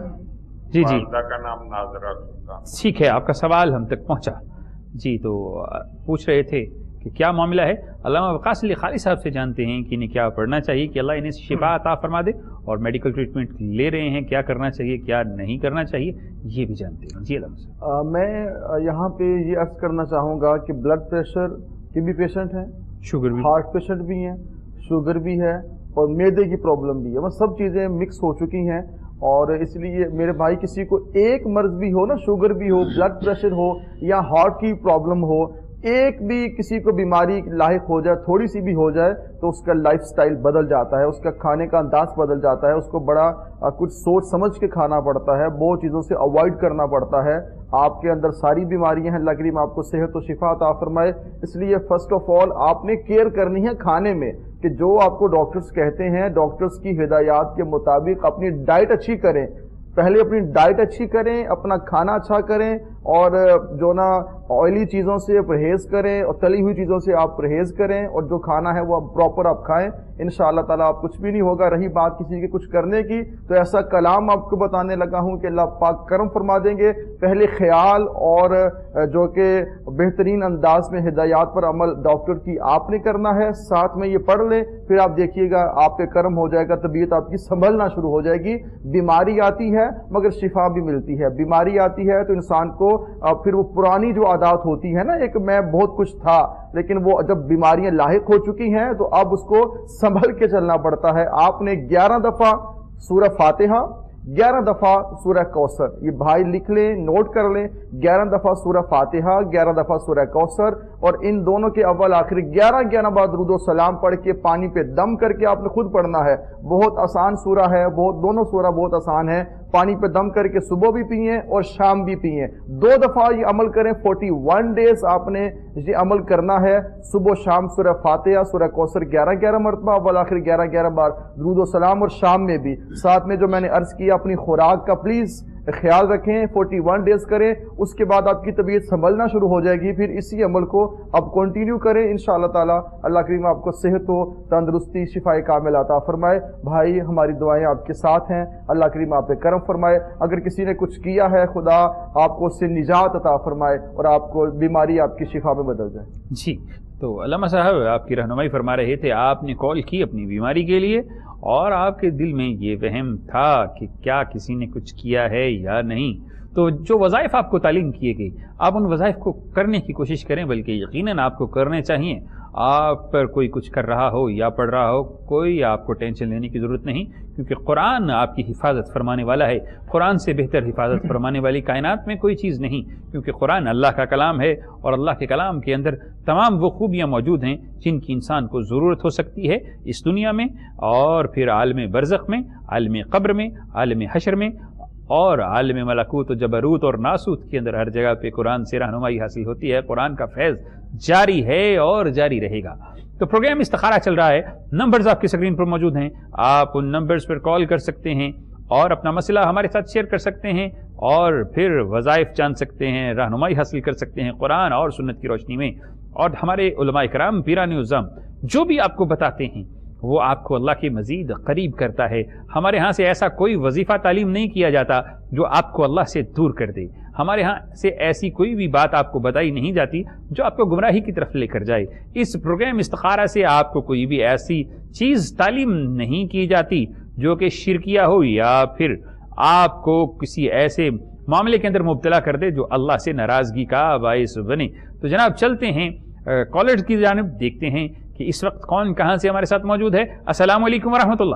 जी जी, वालिदा का नाम नाजरा सुल्ताना। ठीक है, आपका सवाल हम तक पहुंचा जी। तो पूछ रहे थे कि क्या मामला है। अल्लामा वक़ास अली खाली साहब से जानते हैं कि इन्हें क्या पढ़ना चाहिए कि अल्लाह इन्हें शिफा अता फरमा दे, और मेडिकल ट्रीटमेंट ले रहे हैं, क्या करना चाहिए क्या नहीं करना चाहिए ये भी जानते हैं। जी अल्लाह। मैं यहाँ पे ये अर्ज करना चाहूँगा कि ब्लड प्रेशर के भी पेशेंट हैं, शुगर भी, हार्ट पेशेंट भी हैं, शुगर भी है और मैदे की प्रॉब्लम भी है, मतलब सब चीज़ें मिक्स हो चुकी हैं। और इसलिए मेरे भाई किसी को एक मर्ज भी हो ना, शुगर भी हो, ब्लड प्रेशर हो या हार्ट की प्रॉब्लम हो, एक भी किसी को बीमारी लाहिक हो जाए, थोड़ी सी भी हो जाए, तो उसका लाइफस्टाइल बदल जाता है, उसका खाने का अंदाज बदल जाता है, उसको बड़ा कुछ सोच समझ के खाना पड़ता है, बहुत चीज़ों से अवॉइड करना पड़ता है। आपके अंदर सारी बीमारियां हैं, अल्लाह करीम आपको सेहत और शिफा अता फरमाए। इसलिए फर्स्ट ऑफ ऑल आपने केयर करनी है खाने में, कि जो आपको डॉक्टर्स कहते हैं, डॉक्टर्स की हिदायत के मुताबिक अपनी डाइट अच्छी करें, पहले अपनी डाइट अच्छी करें, अपना खाना अच्छा करें, और जो ना ऑयली चीज़ों से परहेज़ करें और तली हुई चीज़ों से आप परहेज़ करें, और जो खाना है वो प्रॉपर आप खाएं, इंशाअल्लाह ताला आप कुछ भी नहीं होगा। रही बात किसी के कुछ करने की, तो ऐसा कलाम आपको बताने लगा हूं कि अल्लाह पाक करम फरमा देंगे। पहले ख्याल और जो कि बेहतरीन अंदाज में हिदायत पर अमल डॉक्टर की आपने करना है, साथ में ये पढ़ लें, फिर आप देखिएगा आपके कर्म हो जाएगा, तबीयत आपकी संभलना शुरू हो जाएगी। बीमारी आती है मगर शिफा भी मिलती है। बीमारी आती है तो इंसान को फिर वो पुरानी जो आदत होती है ना, एक मैं बहुत कुछ था, लेकिन वो जब बीमारियां लाहिक हो चुकी हैं तो अब उसको संभल के चलना पड़ता है। आपने 11 दफा सूरह फातिहा, 11 दफा सूरह कौसर, ये भाई लिख लें, नोट कर लें, 11 दफा सूरह फातिहा, 11 दफा सूरह कौसर, और इन दोनों के अव्वल आखिर 11 बार दुरूद व सलाम पढ़ के पानी पे दम करके आपने खुद पढ़ना है। बहुत आसान सूरा है, दोनों सूरा बहुत आसान है। पानी पे दम करके सुबह भी पिए और शाम भी पिए, 2 दफा ये अमल करें। 41 डेज आपने ये अमल करना है, सुबह शाम सूरह फातिहा, सूरह कौसर 11 मरतबा, अव्वल आखिर 11 बार दुरूद व सलाम, और शाम में भी। साथ में जो मैंने अर्ज किया अपनी खुराक का प्लीज ख्याल रखें, 41 डेज करें, उसके बाद आपकी तबीयत संभलना शुरू हो जाएगी। फिर इसी अमल को अब कंटिन्यू करें, इंशाअल्लाह ताला अल्लाह करीम आपको सेहत हो, तंदुरुस्ती, शिफाए कामिल अता फरमाए। भाई हमारी दुआएं आपके साथ हैं, अल्लाह करीम आप पे करम फरमाए। अगर किसी ने कुछ किया है, खुदा आपको उससे निजात अता फरमाए और आपको बीमारी आपकी शिफा में बदल जाए। जी, तो अल्लामा साहब आपकी रहनुमाई फरमा रहे थे, आपने कॉल की अपनी बीमारी के लिए और आपके दिल में ये वहम था कि क्या किसी ने कुछ किया है या नहीं। तो जो वज़ाइफ आपको तालीम किए गई, आप उन वज़ाइफ को करने की कोशिश करें, बल्कि यकीनन आपको करने चाहिए। आप पर कोई कुछ कर रहा हो या पढ़ रहा हो, कोई आपको टेंशन लेने की ज़रूरत नहीं, क्योंकि कुरान आपकी हिफाजत फरमाने वाला है। कुरान से बेहतर हिफाजत फरमाने वाली कायनात में कोई चीज़ नहीं, क्योंकि कुरान अल्लाह का कलाम है और अल्लाह के कलाम के अंदर तमाम वो खूबियाँ मौजूद हैं जिनकी इंसान को ज़रूरत हो सकती है इस दुनिया में, और फिर आलम बरज़ख में, आलम क़ब्र में, आलम हशर में, और आलम मलकूत और जबरूत और नासूत के अंदर हर जगह पे कुरान से रहनुमाई हासिल होती है। कुरान का फैज़ जारी है और जारी रहेगा। तो प्रोग्राम इस्तिखारा चल रहा है, नंबर्स आपकी स्क्रीन पर मौजूद हैं, आप उन नंबर्स पर कॉल कर सकते हैं और अपना मसला हमारे साथ शेयर कर सकते हैं, और फिर वज़ाइफ जान सकते हैं, रहनुमाई हासिल कर सकते हैं कुरान और सुन्नत की रोशनी में। और हमारे उलमा इकराम, पीरान उज़्ज़म जो भी आपको बताते हैं वो आपको अल्लाह के मज़ीद करीब करता है। हमारे यहाँ से ऐसा कोई वजीफ़ा तालीम नहीं किया जाता जो आपको अल्लाह से दूर कर दे। हमारे यहाँ से ऐसी कोई भी बात आपको बताई नहीं जाती जो आपको गुमराही की तरफ लेकर जाए। इस प्रोग्राम इस्तिखारा से आपको कोई भी ऐसी चीज़ तालीम नहीं की जाती जो कि शिरकिया हो या फिर आपको किसी ऐसे मामले के अंदर मुब्तला कर दे जो अल्लाह से नाराज़गी का बाइस बने। तो जनाब चलते हैं कॉलर्स की जानिब, देखते हैं कि इस वक्त कौन कहां से हमारे साथ मौजूद है। अस्सलाम वालेकुम वरहमतुल्लाह।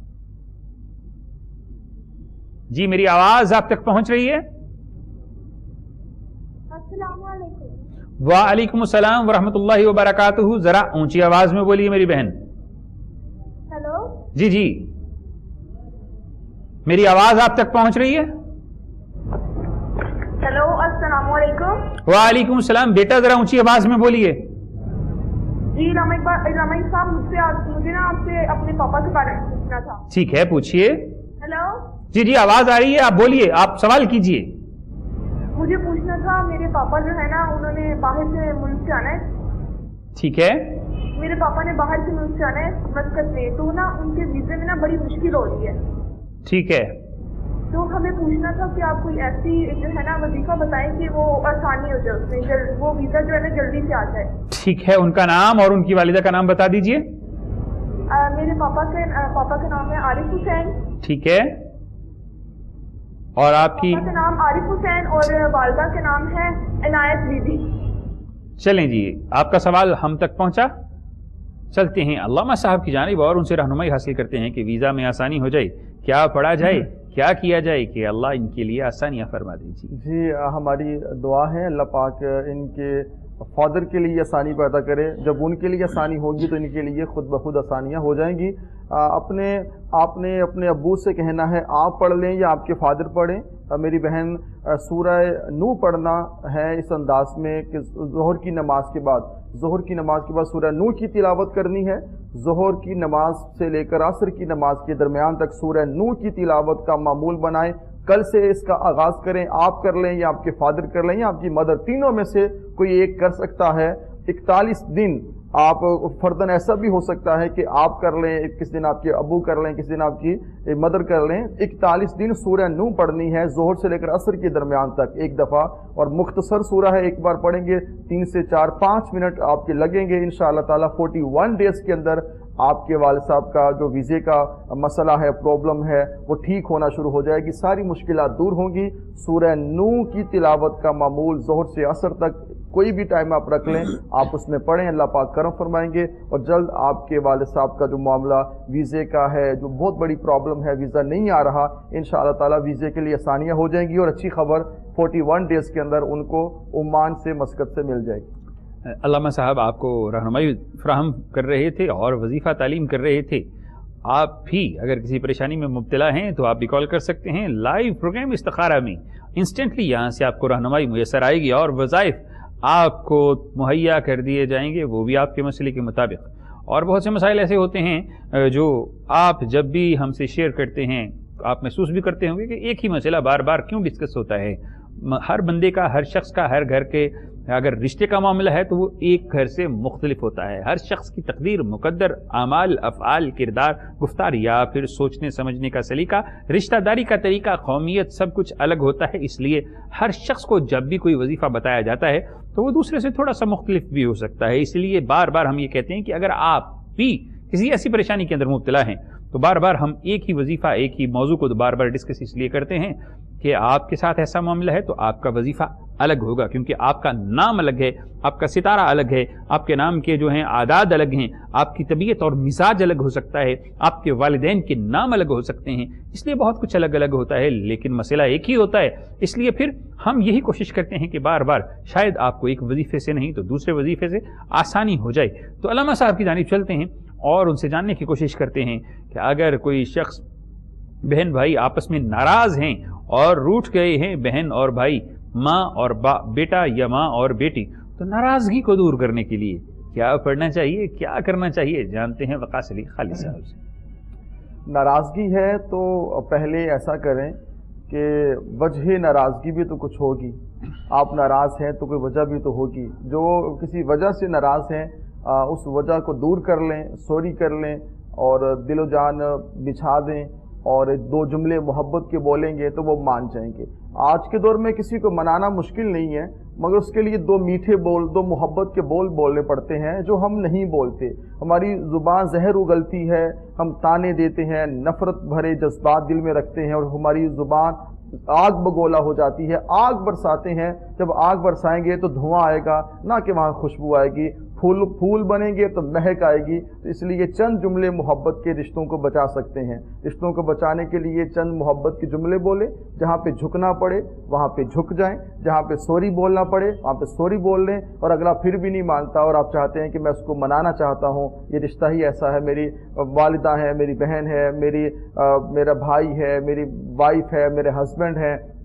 जी मेरी आवाज आप तक पहुंच रही है? अस्सलाम वालेकुम। वालेकुम अस्सलाम वरहमतुल्लाहि वबरकातुहू। जरा ऊंची आवाज में बोलिए मेरी बहन। हेलो। जी जी, मेरी आवाज आप तक पहुंच रही है? हेलो, अस्सलाम वालेकुम। वालेकुम अस्सलाम। बेटा जरा ऊंची आवाज में बोलिए। जी रामाई साहब, मुझे ना आपसे अपने पापा के बारे में पूछना था। ठीक है, पूछिए। हेलो जी जी, आवाज आ रही है, आप बोलिए, आप सवाल कीजिए। मुझे पूछना था, मेरे पापा जो है ना, उन्होंने बाहर से मुल्क से आना है। ठीक है। मेरे पापा ने बाहर से मुल्क से आना है मस्कत में, तो ना उनके वीजे में ना बड़ी मुश्किल हो रही है। ठीक है। तो हमें पूछना था कि आप कोई ऐसी जो है ना वजीफा बताएं कि वो आसानी हो जाए उसमें, वो वीजा जो है ना जल्दी से आ जाए। ठीक है, उनका नाम और उनकी वालिदा का नाम बता दीजिए। मेरे पापा का नाम है आरिफ हुसैन। ठीक है, और आपकी? पापा का नाम आरिफ हुसैन और वालिदा का नाम है इनायत बीबी। चलें जी, आपका सवाल हम तक पहुंचा। चलते हैं अल्लामा साहब की जानिब और उनसे रहनुमाई हासिल करते हैं कि वीज़ा में आसानी हो जाए, क्या पढ़ा जाए, क्या किया जाए कि अल्लाह इनके लिए आसानियाँ फरमा दीजिए। जी, हमारी दुआ है अल्लाह पाक इनके फादर के लिए आसानी पैदा करे। जब उनके लिए आसानी होगी तो इनके लिए खुद ब खुद आसानियाँ हो जाएंगी। आपने अपने अब्बू से कहना है आप पढ़ लें या आपके फादर पढ़ें। मेरी बहन सूरह नू पढ़ना है इस अंदाज में कि ज़ोहर की नमाज के बाद सूरह नू की तिलावत करनी है। ज़ोहर की नमाज से लेकर असर की नमाज के दरमियान तक सूरह नू की तिलावत का मामूल बनाएं। कल से इसका आगाज़ करें, आप कर लें या आपके फादर कर लें या आपकी मदर, तीनों में से कोई एक कर सकता है। 41 दिन आप फर्दन ऐसा भी हो सकता है कि आप कर लें, किस दिन आपके अबू कर लें, किस दिन आपकी मदर कर लें। 41 दिन सूरह नू पढ़नी है ज़ोहर से लेकर असर के दरमियान तक एक दफ़ा, और मुख्तसर सूरह है, एक बार पढ़ेंगे 3 से 4-5 मिनट आपके लगेंगे। इंशाअल्लाह ताला 41 डेज़ के अंदर आपके वालिद साहब का जो वीज़े का मसला है, प्रॉब्लम है, वो ठीक होना शुरू हो जाएगी, सारी मुश्किलात दूर होंगी। सूरह नू की तिलावत का मामूल ज़ोहर से असर तक कोई भी टाइम आप रख लें, आप उसमें पढ़ें, अल्लाह पाक करम फरमाएंगे और जल्द आपके वालिद साहब का जो मामला वीज़े का है, जो बहुत बड़ी प्रॉब्लम है, वीज़ा नहीं आ रहा, इंशाअल्लाह ताला वीज़े के लिए आसानियाँ हो जाएंगी। और अच्छी खबर 41 डेज़ के अंदर उनको ओमान से मस्कत से मिल जाएगी। अल्लामा साहब आपको रहनुमाई फ्राहम कर रहे थे और वजीफ़ा तालीम कर रहे थे। आप भी अगर किसी परेशानी में मुब्तला हैं तो आप भी कॉल कर सकते हैं। लाइव प्रोग्राम इस्तिखारा में इंस्टेंटली यहाँ से आपको रहनुमाई मुयसर आएगी और वज़ाइफ आपको मुहैया कर दिए जाएंगे, वो भी आपके मसले के मुताबिक। और बहुत से मसाइल ऐसे होते हैं जो आप जब भी हमसे शेयर करते हैं आप महसूस भी करते होंगे कि एक ही मसला बार बार क्यों डिस्कस होता है। हर बंदे का, हर शख्स का, हर घर के अगर रिश्ते का मामला है तो वो एक घर से मुख्तलिफ होता है। हर शख्स की तकदीर, मुकद्दर, आमाल, अफ़आल, किरदार, गुफ्तार या फिर सोचने समझने का सलीका, रिश्तेदारी का तरीका, कौमियत, सब कुछ अलग होता है। इसलिए हर शख्स को जब भी कोई वजीफ़ा बताया जाता है तो वो दूसरे से थोड़ा सा मुख्तलिफ भी हो सकता है। इसलिए बार बार हम ये कहते हैं कि अगर आप भी किसी ऐसी परेशानी के अंदर मुब्तला हैं तो बार बार हम एक ही वजीफ़ा, एक ही मौजू को बार बार डिस्कस इसलिए करते हैं कि आपके साथ ऐसा मामला है तो आपका वजीफ़ा अलग होगा, क्योंकि आपका नाम अलग है, आपका सितारा अलग है, आपके नाम के जो हैं आदाद अलग हैं, आपकी तबीयत और मिजाज अलग हो सकता है, आपके वालिदैन के नाम अलग हो सकते हैं, इसलिए बहुत कुछ अलग अलग होता है, लेकिन मसला एक ही होता है। इसलिए फिर हम यही कोशिश करते हैं कि बार बार शायद आपको एक वजीफ़े से नहीं तो दूसरे वजीफ़े से आसानी हो जाए। तो अल्लामा साहब की जानिब चलते हैं और उनसे जानने की कोशिश करते हैं कि अगर कोई शख्स, बहन भाई आपस में नाराज़ हैं और रूठ गए हैं, बहन और भाई, माँ और बेटा या माँ और बेटी, तो नाराज़गी को दूर करने के लिए क्या पढ़ना चाहिए, क्या करना चाहिए, जानते हैं वकास अली खालिद साहब से। नाराज़गी है तो पहले ऐसा करें कि वजह नाराज़गी भी तो कुछ होगी। आप नाराज़ हैं तो कोई वजह भी तो होगी। जो किसी वजह से नाराज़ हैं उस वजह को दूर कर लें, सॉरी कर लें और दिलो जान बिछा दें और 2 जुमले मोहब्बत के बोलेंगे तो वो मान जाएंगे। आज के दौर में किसी को मनाना मुश्किल नहीं है, मगर उसके लिए 2 मीठे बोल, 2 मोहब्बत के बोल बोलने पड़ते हैं जो हम नहीं बोलते। हमारी ज़ुबान जहर उगलती है, हम ताने देते हैं, नफ़रत भरे जज्बात दिल में रखते हैं और हमारी ज़ुबान आग बगोला हो जाती है। आग बरसाते हैं, जब आग बरसाएंगे तो धुआं आएगा, ना कि वहाँ खुशबू आएगी। फूल बनेंगे तो महक आएगी। तो इसलिए चंद जुमले मोहब्बत के रिश्तों को बचा सकते हैं। रिश्तों को बचाने के लिए चंद मोहब्बत के जुमले बोले, जहाँ पे झुकना पड़े वहाँ पे झुक जाएं, जहाँ पे सॉरी बोलना पड़े वहाँ पे सॉरी बोल लें। और अगला फिर भी नहीं मानता और आप चाहते हैं कि मैं उसको मनाना चाहता हूँ, ये रिश्ता ही ऐसा है, मेरी वालिदा है, मेरी बहन है, मेरा भाई है, मेरी वाइफ है, मेरे हस्बैंड है,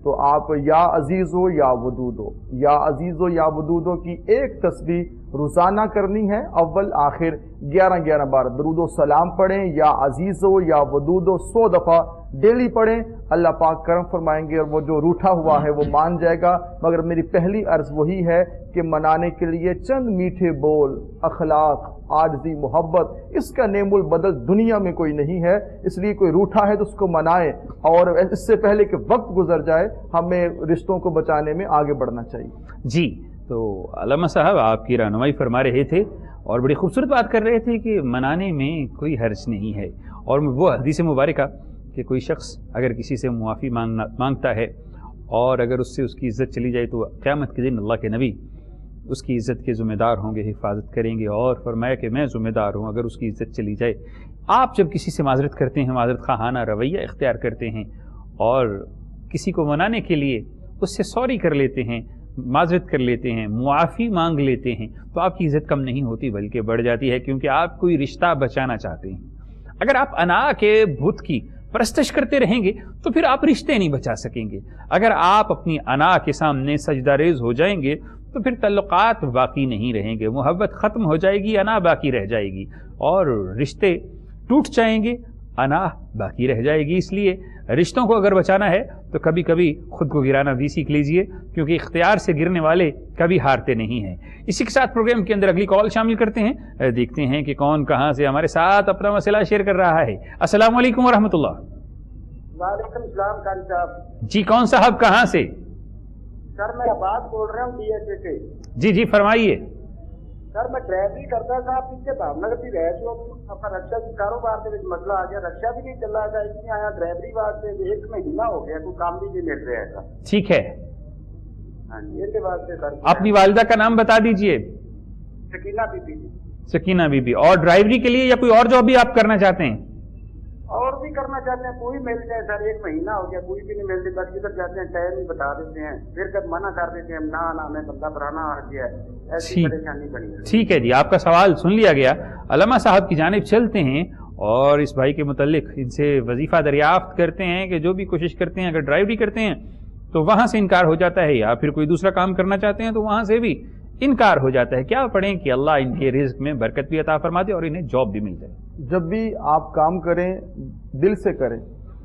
تو آپ یا عزیز ہو یا ودود ہو، یا عزیز ہو یا ودود ہو کی ایک تسبیح روزانہ کرنی ہے، اول آخر 11 بار درود و سلام پڑھیں، یا عزیز ہو یا ودود ہو 100 دفعہ ڈیلی پڑھیں، اللہ پاک کرم فرمائیں گے اور وہ جو روٹھا ہوا ہے وہ مان جائے گا۔ مگر میری پہلی عرض وہی ہے کہ منانے کے لیے چند میٹھے بول، اخلاق، عاجزی، محبت، اس کا نعم البدل دنیا میں کوئی نہیں ہے، اس لیے کوئی روٹھا ہے تو اس کو منائے، اور اس سے پہلے کہ وقت گزر جائے ہمیں رشتوں کو بچانے میں آگے بڑھنا چاہیے۔ جی، تو علامہ صاحب آپ کی رہنمائی فرما رہے تھے اور بڑی خوبصورت بات کر رہے تھے کہ منانے میں کوئی حرج نہیں ہے، اور وہ حدیث مبارکہ کہ کوئی شخص اگر کسی سے معافی مانگتا ہے اور اگر اس سے اس کی عزت چلی جائے تو قیامت کے دن اللہ کے نبی اس کی عزت کے ذمہ دار ہوں گے، حفاظت کریں گے، اور فرمایا کہ میں ذمہ دار ہوں اگر اس کی عزت چلی جائے۔ آپ جب کسی سے معذرت کرتے ہیں، معذرت خواہانہ رویہ اختیار کرتے ہیں اور کسی کو منانے کے لیے اس سے سوری کر لیتے ہیں، معذرت کر لیتے ہیں، معافی مانگ لیتے ہیں، تو آپ کی عزت کم نہیں ہوتی بلکہ بڑھ جاتی ہے، کیونکہ آپ کوئی رشتہ بچانا چاہتے ہیں۔ اگر آپ انا کے بت کی پرستش کرتے رہیں گے تو پھر آپ رشتے نہیں بچا سکیں گے۔ اگر آپ اپنی انا کے سامنے سجدہ ریز ہو جائیں گے تو پھر تعلقات باقی نہیں رہیں گے، محبت ختم ہو جائے گی، انا باقی رہ جائے گی، اور رشتے ٹوٹ جائیں گے، انا باقی رہ جائے گی۔ اس لیے رشتوں کو اگر بچانا ہے تو کبھی کبھی خود کو گرانا بھی سیکھ لیجئے، کیونکہ اختیار سے گرنے والے کبھی ہارتے نہیں ہیں۔ اسی کے ساتھ پروگرام کے اندر اگلی کال شامل کرتے ہیں، دیکھتے ہیں کہ کون کہاں سے ہمارے ساتھ اپنا مسئلہ شیئر کر رہا ہے۔ السلام علیکم ورحمۃ اللہ۔ وعلیکم السلام قاری صاحب۔ جی کون صاحب کہاں سے؟ سر میں عباس بول رہا ہوں ڈی ایچ اے سے۔ جی جی فرمائیے۔ سر میں ڈرائیوری کرتا تھا، پیچھے بھاونگر بھی رہ چو اپنا رکشا کی کاروبار کے مسئلہ آ گیا، رکشا بھی نہیں چل رہا تھا، اتنی آیا ڈرائیوری واسطے 1 مہینہ ہو گیا، کوئی کام بھی نہیں مل رہا تھا۔ ٹھیک ہے، ہاں جی، اس واسطے سر اپنی والدہ کا نام بتا دیجئے۔ سکینہ بی بی۔ سکینہ بی بی۔ اور ڈرائیوری کے لیے یا کوئی اور جاب بھی آپ کرنا چاہتے ہیں؟ اور بھی کرنا چاہتے ہیں، کوئی مل جائے سر، 1 مہینہ ہو گیا کوئی بھی نہیں ملتی، بس ادھر جاتے ہیں ٹائم ہی بتا دیتے ہیں، پھر جب منع کر دیتے ہیں نہ ہمیں بندہ پرانا آ گیا ہے، ایسی پریشانی بنی ہے۔ ٹھیک ہے جی، آپ کا سوال سن لیا گیا۔ علامہ صاحب کی جانب چلتے ہیں اور اس بھائی کے متعلق ان سے وظیفہ دریافت کرتے ہیں کہ جو بھی کوشش کرتے ہیں، اگر ڈرائیوری کرتے ہیں تو وہاں سے انکار ہو جاتا ہے، یا پھر کوئی دوسرا کام کرنا چاہتے ہیں تو وہاں سے بھی انکار ہو جاتا ہے۔ کیا پڑھیں کہ اللہ ان کے رزق میں برکت بھی عطا فرما دے اور انہیں جاب بھی مل جائے۔ جب بھی آپ کام کریں دل سے کریں،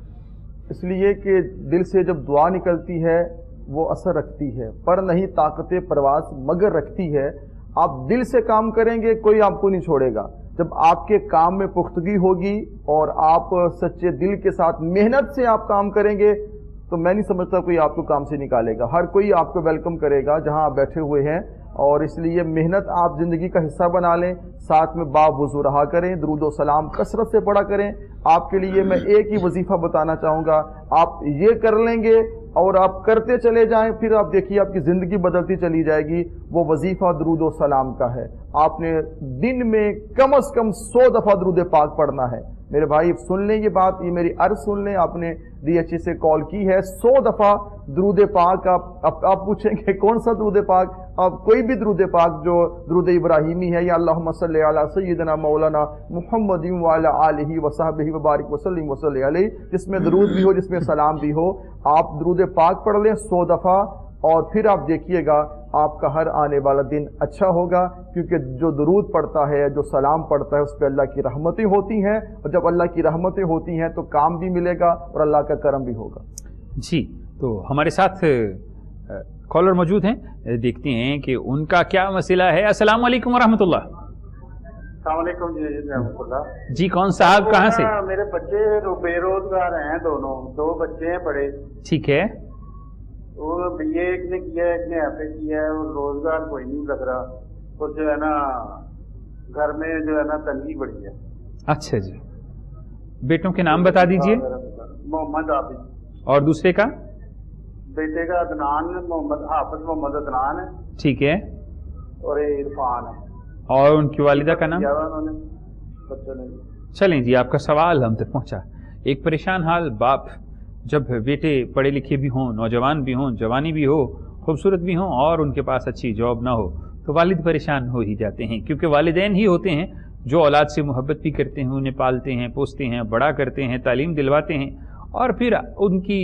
اس لیے کہ دل سے جب دعا نکلتی ہے وہ اثر رکھتی ہے، پر نہیں طاقت پرواز مگر رکھتی ہے۔ آپ دل سے کام کریں گے کوئی آپ کو نہیں چھوڑے گا۔ جب آپ کے کام میں پختگی ہوگی اور آپ سچے دل کے ساتھ محنت سے آپ کام کریں گے تو میں نہیں سمجھتا کوئی آپ کو کام سے نکالے گا، ہر کوئی آپ کو ویلکم کرے گا جہاں آپ بیٹھے ہوئے ہیں۔ اور اس لیے محنت آپ زندگی کا حصہ بنا لیں، ساتھ میں باوضو رہا کریں، درود و سلام کثرت سے پڑھا کریں۔ آپ کے لیے میں ایک ہی وظیفہ بتانا چاہوں گا، آپ یہ کر لیں گے اور آپ کرتے چلے جائیں، پھر آپ دیکھیے آپ کی زندگی بدلتی چلی جائے گی۔ وہ وظیفہ درود و سلام کا ہے، آپ نے دن میں کم از کم 100 دفعہ درود پاک پڑھنا ہے۔ میرے بھائی سن لیں یہ بات، یہ میری عرض سن لیں، آپ نے ڈی ایچ اے سے کال کی ہے، 100 دفعہ درود پاک۔ آپ پوچھیں گے کون سا درود پاک؟ آپ کوئی بھی درود پاک جو درود ابراہیمی ہے، یا اللہم صلی علی سیدنا مولانا محمد وعلی آلہ وصحبہ وبارک وسلم وصلی علیہ، جس میں درود بھی ہو جس میں سلام بھی ہو، آپ درود پاک پڑھ لیں 100 دفعہ، اور پھر آپ دیکھیے گا آپ کا ہر آنے والا دن اچھا ہوگا، کیونکہ جو درود پڑھتا ہے، جو سلام پڑھتا ہے، اس پہ اللہ کی رحمتیں ہوتی ہیں، اور جب اللہ کی رحمتیں ہوتی ہیں تو کام بھی ملے گا اور اللہ کا کرم بھی ہوگا۔ جی، تو ہمارے ساتھ کالر موجود ہیں، دیکھتے ہیں کہ ان کا کیا مسئلہ ہے۔ السلام علیکم ورحمۃ اللہ۔ السلام علیکم جی رحمۃ اللہ۔ جی کون صاحب کہاں سے؟ میرے بچے بے روزگار ہیں، دونوں 2 بچے ہیں بڑے۔ ٹھیک ہے، وہ بی اے ایک نے کیا ہے، ایک نے ایف اے کیا ہے، اور روزگار کوئی نہیں لگ رہا، اور جو ہے نا گھر میں جو ہے نا تنگی بڑی ہے۔ اچھا جی، بیٹوں کے نام بتا دیجئے۔ محمد عابد۔ اور دوسرے کا؟ بیٹے کا عدنان، محمد حافظ محمد عدنان ہے۔ ٹھیک ہے، اور عرفان ہے۔ اور ان کی والدہ کا نام؟ انہوں نے بچوں نے۔ چلیں جی، آپ کا سوال ہم تک پہنچا۔ ایک پریشان حال باپ جب بیٹے پڑھے لکھے بھی ہوں، نوجوان بھی ہوں، جوانی بھی ہو، خوبصورت بھی ہوں، اور ان کے پاس اچھی جاب نہ ہو تو والد پریشان ہو ہی جاتے ہیں، کیونکہ والدین ہی ہوتے ہیں جو اولاد سے محبت بھی کرتے ہیں، انہیں پالتے ہیں، پوستے ہیں، بڑا کرتے ہیں، تعلیم دلواتے ہیں، اور پھر ان کی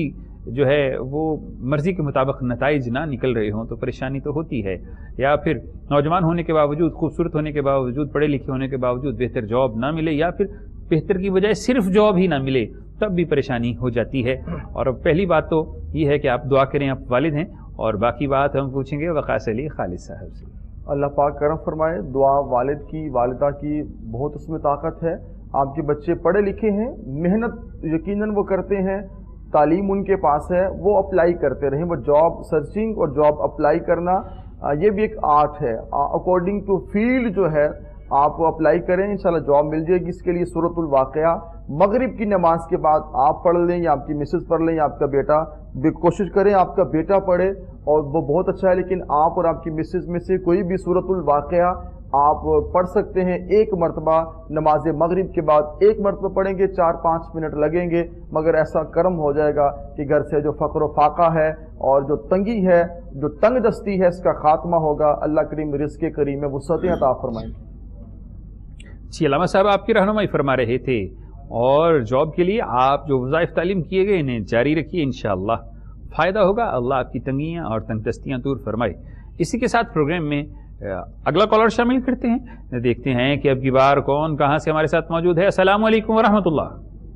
جو ہے وہ مرضی کے مطابق نتائج نہ نکل رہے ہوں تو پریشانی تو ہوتی ہے، یا پھر نوجوان ہونے کے باوجود، خوبصورت ہونے کے باوجود، پڑھے لکھے ہونے کے باوجود بہتر جاب نہ ملے، یا پھر بہتر کی بجائے صرف جاب ہی نہ ملے، تب بھی پریشانی ہو جاتی ہے۔ اور پہلی بات تو یہ ہے کہ آپ دعا کریں، آپ والد ہیں، اور باقی بات ہم پوچھیں گے وقاص علی خالد صاحب سے۔ اللہ پاک کرم فرمائے، دعا والد کی، والدہ کی بہت اس میں طاقت ہے۔ آپ کے بچے پڑھے لکھے ہیں، محنت یقیناً وہ کرتے ہیں، تعلیم ان کے پاس ہے، وہ اپلائی کرتے رہیں، وہ جاب سرچنگ اور جاب اپلائی کرنا یہ بھی ایک آرٹ ہے، اکارڈنگ ٹو فیلڈ جو ہے آپ اپلائی کریں، انشاءاللہ جاب مل جائے گی۔ اس کے لیے سورۃ الواقعہ مغرب کی نماز کے بعد آپ پڑھ لیں، یا آپ کی مسز پڑھ لیں، یا آپ کا بیٹا، کوشش کریں آپ کا بیٹا پڑھے، اور وہ بہت اچھا ہے۔ لیکن آپ اور آپ کی مسز میں سے کوئی بھی سورۃ الواقعہ آپ پڑھ سکتے ہیں، ایک مرتبہ نماز مغرب کے بعد ایک مرتبہ پڑھیں گے، 4-5 منٹ لگیں گے، مگر ایسا کرم ہو جائے گا کہ گھر سے جو فقر و فاقہ ہے اور جو تنگی ہے، جو تنگ دستی ہے، اس کا خاتمہ ہوگا۔ اللہ کریم رزق کریم میں وسعتیں عطا فرمائیں۔ جی، علامہ صاحب آپ کی رہنمائی فرما رہے تھے، اور جاب کے لیے آپ جو وظائف تعلیم کیے گئے انہیں جاری رکھیے، انشاءاللہ فائدہ ہوگا، اللہ آپ کی تنگیاں اور تنگ دستیاں دور فرمائے۔ اسی کے ساتھ پروگرام میں اگلا کالر شامل کرتے ہیں، دیکھتے ہیں کہ اب کی بار کون کہاں سے ہمارے ساتھ موجود ہے۔ السلام علیکم ورحمۃ اللہ۔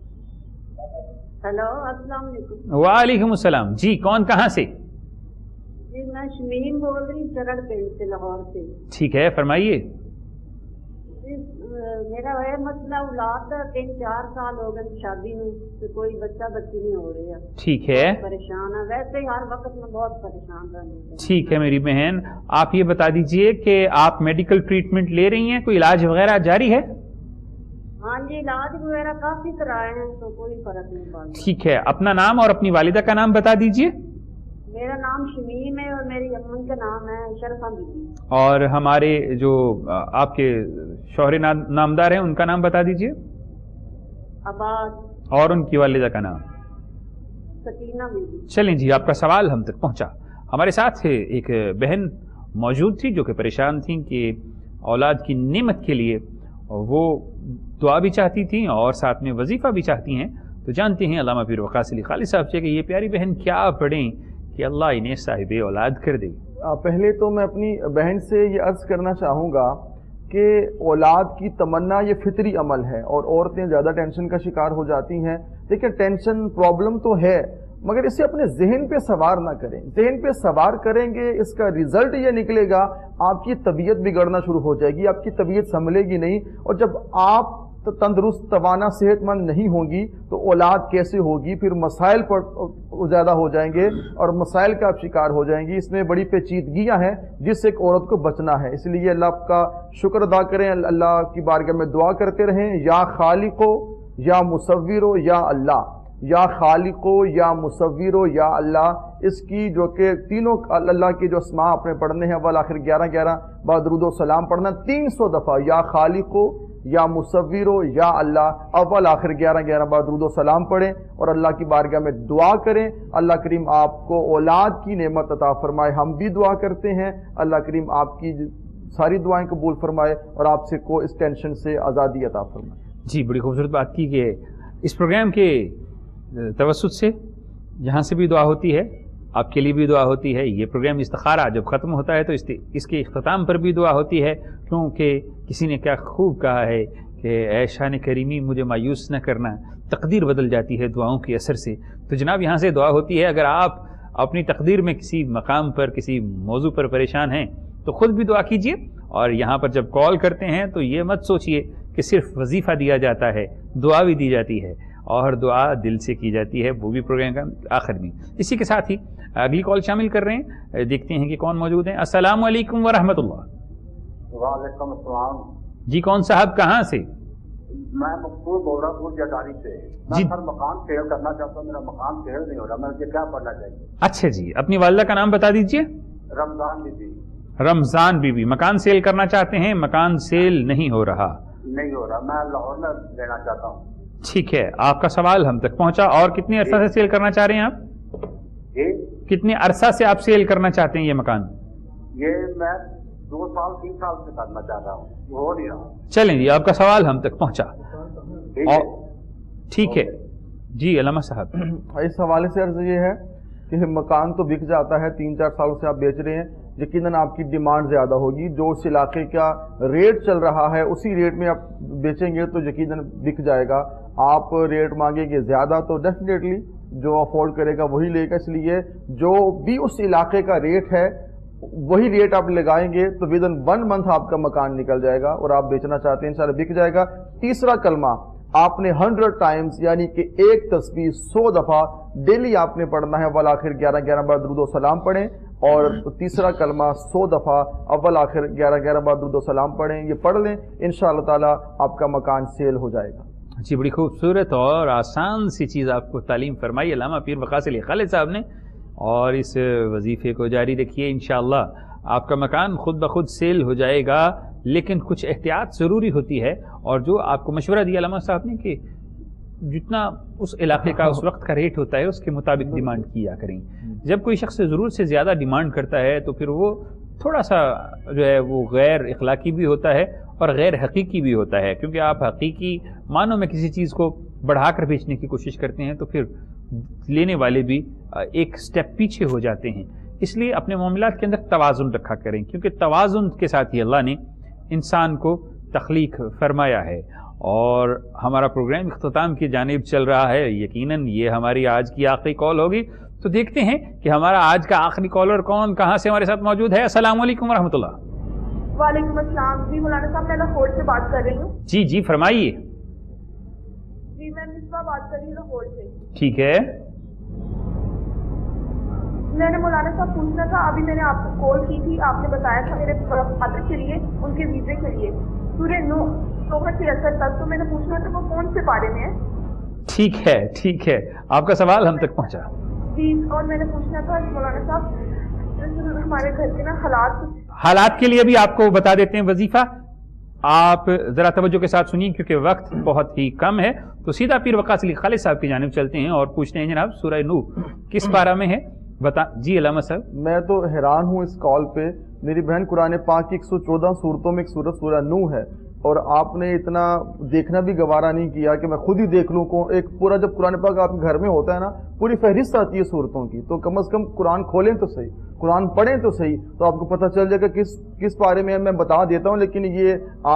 ہیلو، السلام علیکم۔ وعلیکم السلام، جی کون کہاں سے؟ جی میں شمیم بول رہی ہوں، چرڑ پنڈ سے، لاہور سے۔ ٹھیک ہے، فرمائیے۔ میرا یہ مسئلہ اولاد کا 3-4 سال ہو گئے شادی میں، تو کوئی بچہ بچی نہیں ہو رہی ہے۔ ٹھیک ہے، پریشان ہے، ویسے ہی ہر وقت میں بہت پریشان رہتی ہوں۔ ٹھیک ہے میری بہن، آپ یہ بتا دیجئے کہ آپ میڈیکل ٹریٹمنٹ لے رہی ہیں، کوئی علاج وغیرہ جاری ہے؟ ہاں جی، علاج وغیرہ کافی کرائے ہیں تو کوئی فرق نہیں پڑا۔ ٹھیک ہے، اپنا نام اور اپنی والدہ کا نام بتا دیجئے۔ میرا نام شمیم ہے اور میری امن کا نام ہے شرفا بی بی۔ اور ہمارے جو آپ کے شوہر نامدار ہیں ان کا نام بتا دیجئے۔ عباس۔ اور ان کی والدہ کا نام؟ سکینہ بی بی۔ چلیں جی، آپ کا سوال ہم تک پہنچا۔ ہمارے ساتھ ایک بہن موجود تھی جو کہ پریشان تھیں کہ اولاد کی نعمت کے لیے وہ دعا بھی چاہتی تھیں اور ساتھ میں وظیفہ بھی چاہتی ہیں، تو جانتے ہیں علامہ پیر وقاص علی خالد صاحب سے کہ یہ پیاری بہن کیا پڑھیں کہ اللہ انہیں صاحب اولاد کر دے۔ پہلے تو میں اپنی بہن سے یہ عرض کرنا چاہوں گا کہ اولاد کی تمنا یہ فطری عمل ہے، اور عورتیں زیادہ ٹینشن کا شکار ہو جاتی ہیں۔ دیکھیں ٹینشن پرابلم تو ہے، مگر اسے اپنے ذہن پہ سوار نہ کریں۔ ذہن پہ سوار کریں گے، اس کا ریزلٹ یہ نکلے گا آپ کی طبیعت بگڑنا شروع ہو جائے گی، آپ کی طبیعت سنبھلے گی نہیں، اور جب آپ تندرست، توانا، صحت مند نہیں ہوں گی تو اولاد کیسے ہوگی؟ پھر مسائل پر زیادہ ہو جائیں گے اور مسائل کا آپ شکار ہو جائیں گی۔ اس میں بڑی پیچیدگیاں ہیں جس سے ایک عورت کو بچنا ہے، اس لیے اللہ کا شکر ادا کریں، اللہ کی بارگاہ میں دعا کرتے رہیں، یا خالقو یا مصورو یا اللہ، یا خالقو یا مصورو یا اللہ۔ اس کی جو کہ تینوں اللہ کے جو اسماء اپنے پڑھنے ہیں، اول آخر 11 بعد درود و سلام پڑھنا 300 دفعہ، یا خالقو یا مصورو یا اللہ، اول آخر 11 بعد درود و سلام پڑھیں اور اللہ کی بارگاہ میں دعا کریں، اللہ کریم آپ کو اولاد کی نعمت عطا فرمائے۔ ہم بھی دعا کرتے ہیں، اللہ کریم آپ کی ساری دعائیں قبول فرمائے اور آپ سے کو اس ٹینشن سے آزادی عطا فرمائے۔ جی، بڑی خوبصورت بات کی کہ اس پروگرام کے توسط سے یہاں سے بھی دعا ہوتی ہے، آپ کے لیے بھی دعا ہوتی ہے۔ یہ پروگرام استخارہ جب ختم ہوتا ہے تو اس کے اختتام پر بھی دعا ہوتی ہے، کیونکہ کسی نے کیا خوب کہا ہے کہ اے شان کریمی مجھے مایوس نہ کرنا، تقدیر بدل جاتی ہے دعاؤں کے اثر سے۔ تو جناب یہاں سے دعا ہوتی ہے، اگر آپ اپنی تقدیر میں کسی مقام پر، کسی موضوع پر پریشان ہیں تو خود بھی دعا کیجئے، اور یہاں پر جب کال کرتے ہیں تو یہ مت سوچئے کہ صرف وظیفہ دیا جاتا ہے، دعا بھی دی جاتی ہے، اور دعا دل سے کی جاتی ہے، وہ بھی پروگرام کا آخر میں۔ اسی کے ساتھ ہی اگلی کال شامل کر رہے ہیں، دیکھتے ہیں کہ کون موجود ہیں۔ السلام علیکم ورحمۃ اللہ۔ وعلیکم السلام جی کون صاحب کہاں سے؟ میں مقصود بول رہا ہوں جٹاری سے۔ میں سر مکان سیل کرنا چاہتا ہوں، میرا مکان سیل نہیں ہو رہا، مجھے کیا کرنا چاہیے؟ اچھا جی، اپنی والدہ کا نام بتا دیجئے۔ رمضان بی بی۔ رمضان بی بی، مکان سیل کرنا چاہتے ہیں، مکان سیل نہیں ہو رہا؟ نہیں ہو رہا، میں لاہور میں لینا چاہتا ہوں۔ ٹھیک ہے، آپ کا سوال ہم تک پہنچا۔ اور کتنے عرصہ سے سیل کرنا چاہ رہے ہیں آپ؟ کتنے عرصہ سے آپ سیل کرنا چاہتے ہیں یہ مکان؟ یہ میں 2 سال 3 سال سے کرنا چاہ رہا ہوں، وہ ہو نہیں رہا۔ چلیں جی، آپ کا سوال ہم تک پہنچا۔ ٹھیک ہے، جی علامہ صاحب، اس حوالے سے عرض یہ ہے کہ مکان تو بک جاتا ہے، 3-4 سالوں سے آپ بیچ رہے ہیں، یقیناً آپ کی ڈیمانڈ زیادہ ہوگی، جو اس علاقے کا ریٹ چل رہا ہے اسی ریٹ میں آپ بیچیں گے تو یقیناً بک جائے گا۔ آپ ریٹ مانگیں گے زیادہ تو ڈیفینیٹلی جو افورڈ کرے گا وہی لے گا، اس لیے جو بھی اس علاقے کا ریٹ ہے وہی ریٹ آپ لگائیں گے تو ود ان 1 منتھ آپ کا مکان نکل جائے گا اور آپ بیچنا چاہتے ہیں انشاءاللہ بک جائے گا۔ تیسرا کلمہ آپ نے 100 ٹائمز یعنی کہ ایک تسبیح 100 دفعہ ڈیلی آپ نے پڑھنا ہے، اول آخر 11 بار درود و سلام پڑھیں، اور تیسرا کلمہ 100 دفعہ اول آخر 11 بار درود و سلام پڑھیں، یہ پڑھ لیں انشاءاللہ تعالی آپ کا مکان سیل ہو جائے گا۔ جی بڑی خوبصورت اور آسان سی چیز آپ کو تعلیم فرمائی علامہ پیر وقاص علی خالد صاحب نے، اور اس وظیفے کو جاری رکھیے، انشاءاللہ آپ کا مکان خود بخود سیل ہو جائے گا، لیکن کچھ احتیاط ضروری ہوتی ہے، اور جو آپ کو مشورہ دیا علامہ صاحب نے کہ جتنا اس علاقے کا اس وقت کا ریٹ ہوتا ہے اس کے مطابق ڈیمانڈ کیا کریں۔ جب کوئی شخص ضرورت سے زیادہ ڈیمانڈ کرتا ہے تو پھر وہ تھوڑا سا جو ہے وہ غیر اخلاقی بھی ہوتا ہے اور غیر حقیقی بھی ہوتا ہے، کیونکہ آپ حقیقی معنوں میں کسی چیز کو بڑھا کر بیچنے کی کوشش کرتے ہیں تو پھر لینے والے بھی ایک سٹیپ پیچھے ہو جاتے ہیں۔ اس لیے اپنے معاملات کے اندر توازن رکھا کریں، کیونکہ توازن کے ساتھ ہی اللہ نے انسان کو تخلیق فرمایا ہے۔ اور ہمارا پروگرام اختتام کی جانب چل رہا ہے، یقیناً یہ ہماری آج کی آخری کال ہوگی، تو دیکھتے ہیں کہ ہمارا آج کا آخری کالر کون کہاں سے ہمارے ساتھ موجود ہے۔ السلام علیکم ورحمۃ اللہ۔ وعلیکم السلام جی، مولانا صاحب میں لاہور سے بات کر رہی ہوں۔ جی فرمائیے۔ جی میں مصباح بات کر رہی ہوں لاہور سے۔ ٹھیک ہے، میں نے مولانا صاحب پوچھنا تھا، ابھی میں نے آپ کو کال کی تھی، آپ نے بتایا تھا میرے فادر کے لیے ان کے ویزے کے لیے سورہ نوح صبح سے اثر تک، تو میں نے پوچھنا تھا وہ کون سے بارے میں ہے؟ ٹھیک ہے، آپ کا سوال ہم تک پہنچا۔ جی، اور میں نے پوچھنا تھا مولانا صاحب ہمارے گھر کے نا حالات کے لیے بھی آپ کو بتا دیتے ہیں وظیفہ، آپ ذرا توجہ کے ساتھ سنیے کیونکہ وقت بہت ہی کم ہے، تو سیدھا پیر وقاص علی خالد صاحب کی جانب چلتے ہیں اور پوچھتے ہیں جناب سورہ نوح کس پارہ میں ہے؟ بتا جی علامہ صاحب۔ میں تو حیران ہوں اس کال پہ، میری بہن قرآن پاک کی 114 صورتوں میں ایک صورت سورہ نوح ہے، اور آپ نے اتنا دیکھنا بھی گوارا نہیں کیا کہ میں خود ہی دیکھ لوں کو۔ ایک پورا جب قرآن پاک آپ کے گھر میں ہوتا ہے نا، پوری فہرست آتی ہے صورتوں کی، تو کم از کم قرآن کھولیں تو صحیح، قرآن پڑھیں تو صحیح، تو آپ کو پتہ چل جائے گا کس بارے میں میں بتا دیتا ہوں، لیکن یہ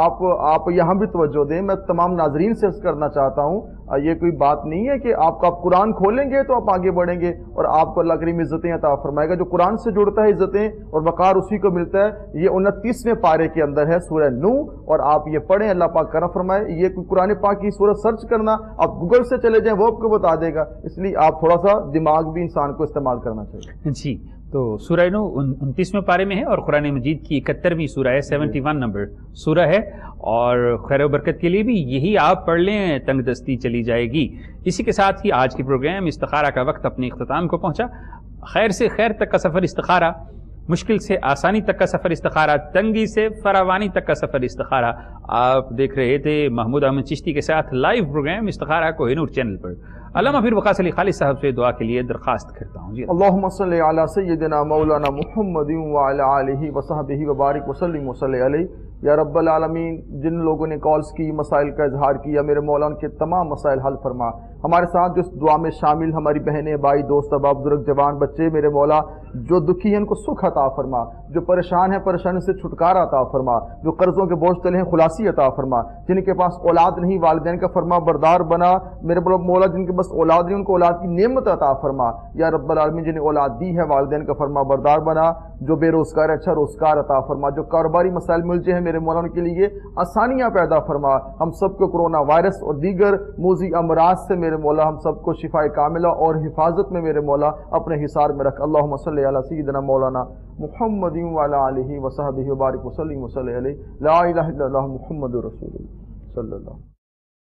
آپ یہاں بھی توجہ دیں۔ میں تمام ناظرین سے عرض کرنا چاہتا ہوں، یہ کوئی بات نہیں ہے کہ آپ قرآن کھولیں گے تو آپ آگے بڑھیں گے اور آپ کو اللہ کریم عزتیں عطا فرمائے گا۔ جو قرآن سے جڑتا ہے عزتیں اور وقار اسی کو ملتا ہے۔ یہ 29ویں پارے کے اندر ہے سورہ نوح، اور آپ یہ پڑھیں، اللہ پاک کرم فرمائے۔ یہ کوئی قرآن پاک کی سورت سرچ کرنا، آپ گوگل سے چلے جائیں وہ آپ کو بتا دے گا، اس لیے آپ تھوڑا سا دماغ بھی انسان کو استعمال کرنا چاہیے۔ جی، تو سورہ نوح 29ویں پارے میں ہے اور قرآن مجید کی 71ویں سورہ ہے، 71 نمبر سورہ ہے، اور خیر و برکت کے لیے بھی یہی آپ پڑھ لیں، تنگ دستی چلی جائے گی۔ اسی کے ساتھ ہی آج کی پروگرام استخارہ کا وقت اپنے اختتام کو پہنچا۔ خیر سے خیر تک کا سفر استخارہ، مشکل سے آسانی تک کا سفر استخارہ، تنگی سے فراوانی تک کا سفر استخارہ۔ آپ دیکھ رہے تھے محمود احمد چشتی کے ساتھ لائیو پروگرام استخارہ کوہ نور چینل پر۔ علامہ پیر وقاص علی خالد صاحب سے دعا کے لیے درخواست کرتا ہوں۔ جی اللہم صلی علی سیدنا مولانا محمد وعلی آلہ وصحبہ وبارک وسلم وصلی علیہ۔ یا رب العالمین، جن لوگوں نے کالز کی، مسائل کا اظہار کیا، میرے مولا ان کے تمام مسائل حل فرما۔ ہمارے ساتھ جو اس دعا میں شامل ہماری بہنیں، بھائی، دوست، احباب، بزرگ، جوان، بچے، میرے مولا جو دکھی ہیں ان کو سکھ عطا فرما، جو پریشان ہیں پریشانی سے چھٹکارا عطا فرما، جو قرضوں کے بوجھ تلے ہیں خلاصی عطا فرما، جن کے پاس اولاد نہیں والدین کا فرما بردار بنا میرے مولا، جن کے پاس اولاد نہیں ان کو اولاد کی نعمت عطا فرما یا رب العالمین، جنہیں اولاد دی ہے والدین کا فرما بردار بنا، جو بے روزگار ہے اچھا روزگار عطا فرما، جو کاروباری مسائل ملجھے ہیں میرے مولا ان کے لیے آسانیاں پیدا فرما، ہم سب کو کرونا وائرس اور دیگر موذی امراض سے میرے مولا ہم سب کو شفاء کاملہ اور حفاظت میں میرے مولا اپنے حصار میں رکھ۔ اللہم صلی علی سیدنا مولانا محمد وعلی آلہ وصحبہ وبارک وسلم وصلی علیہ۔ لا الہ الا اللہ محمد رسول اللہ صلی اللہ۔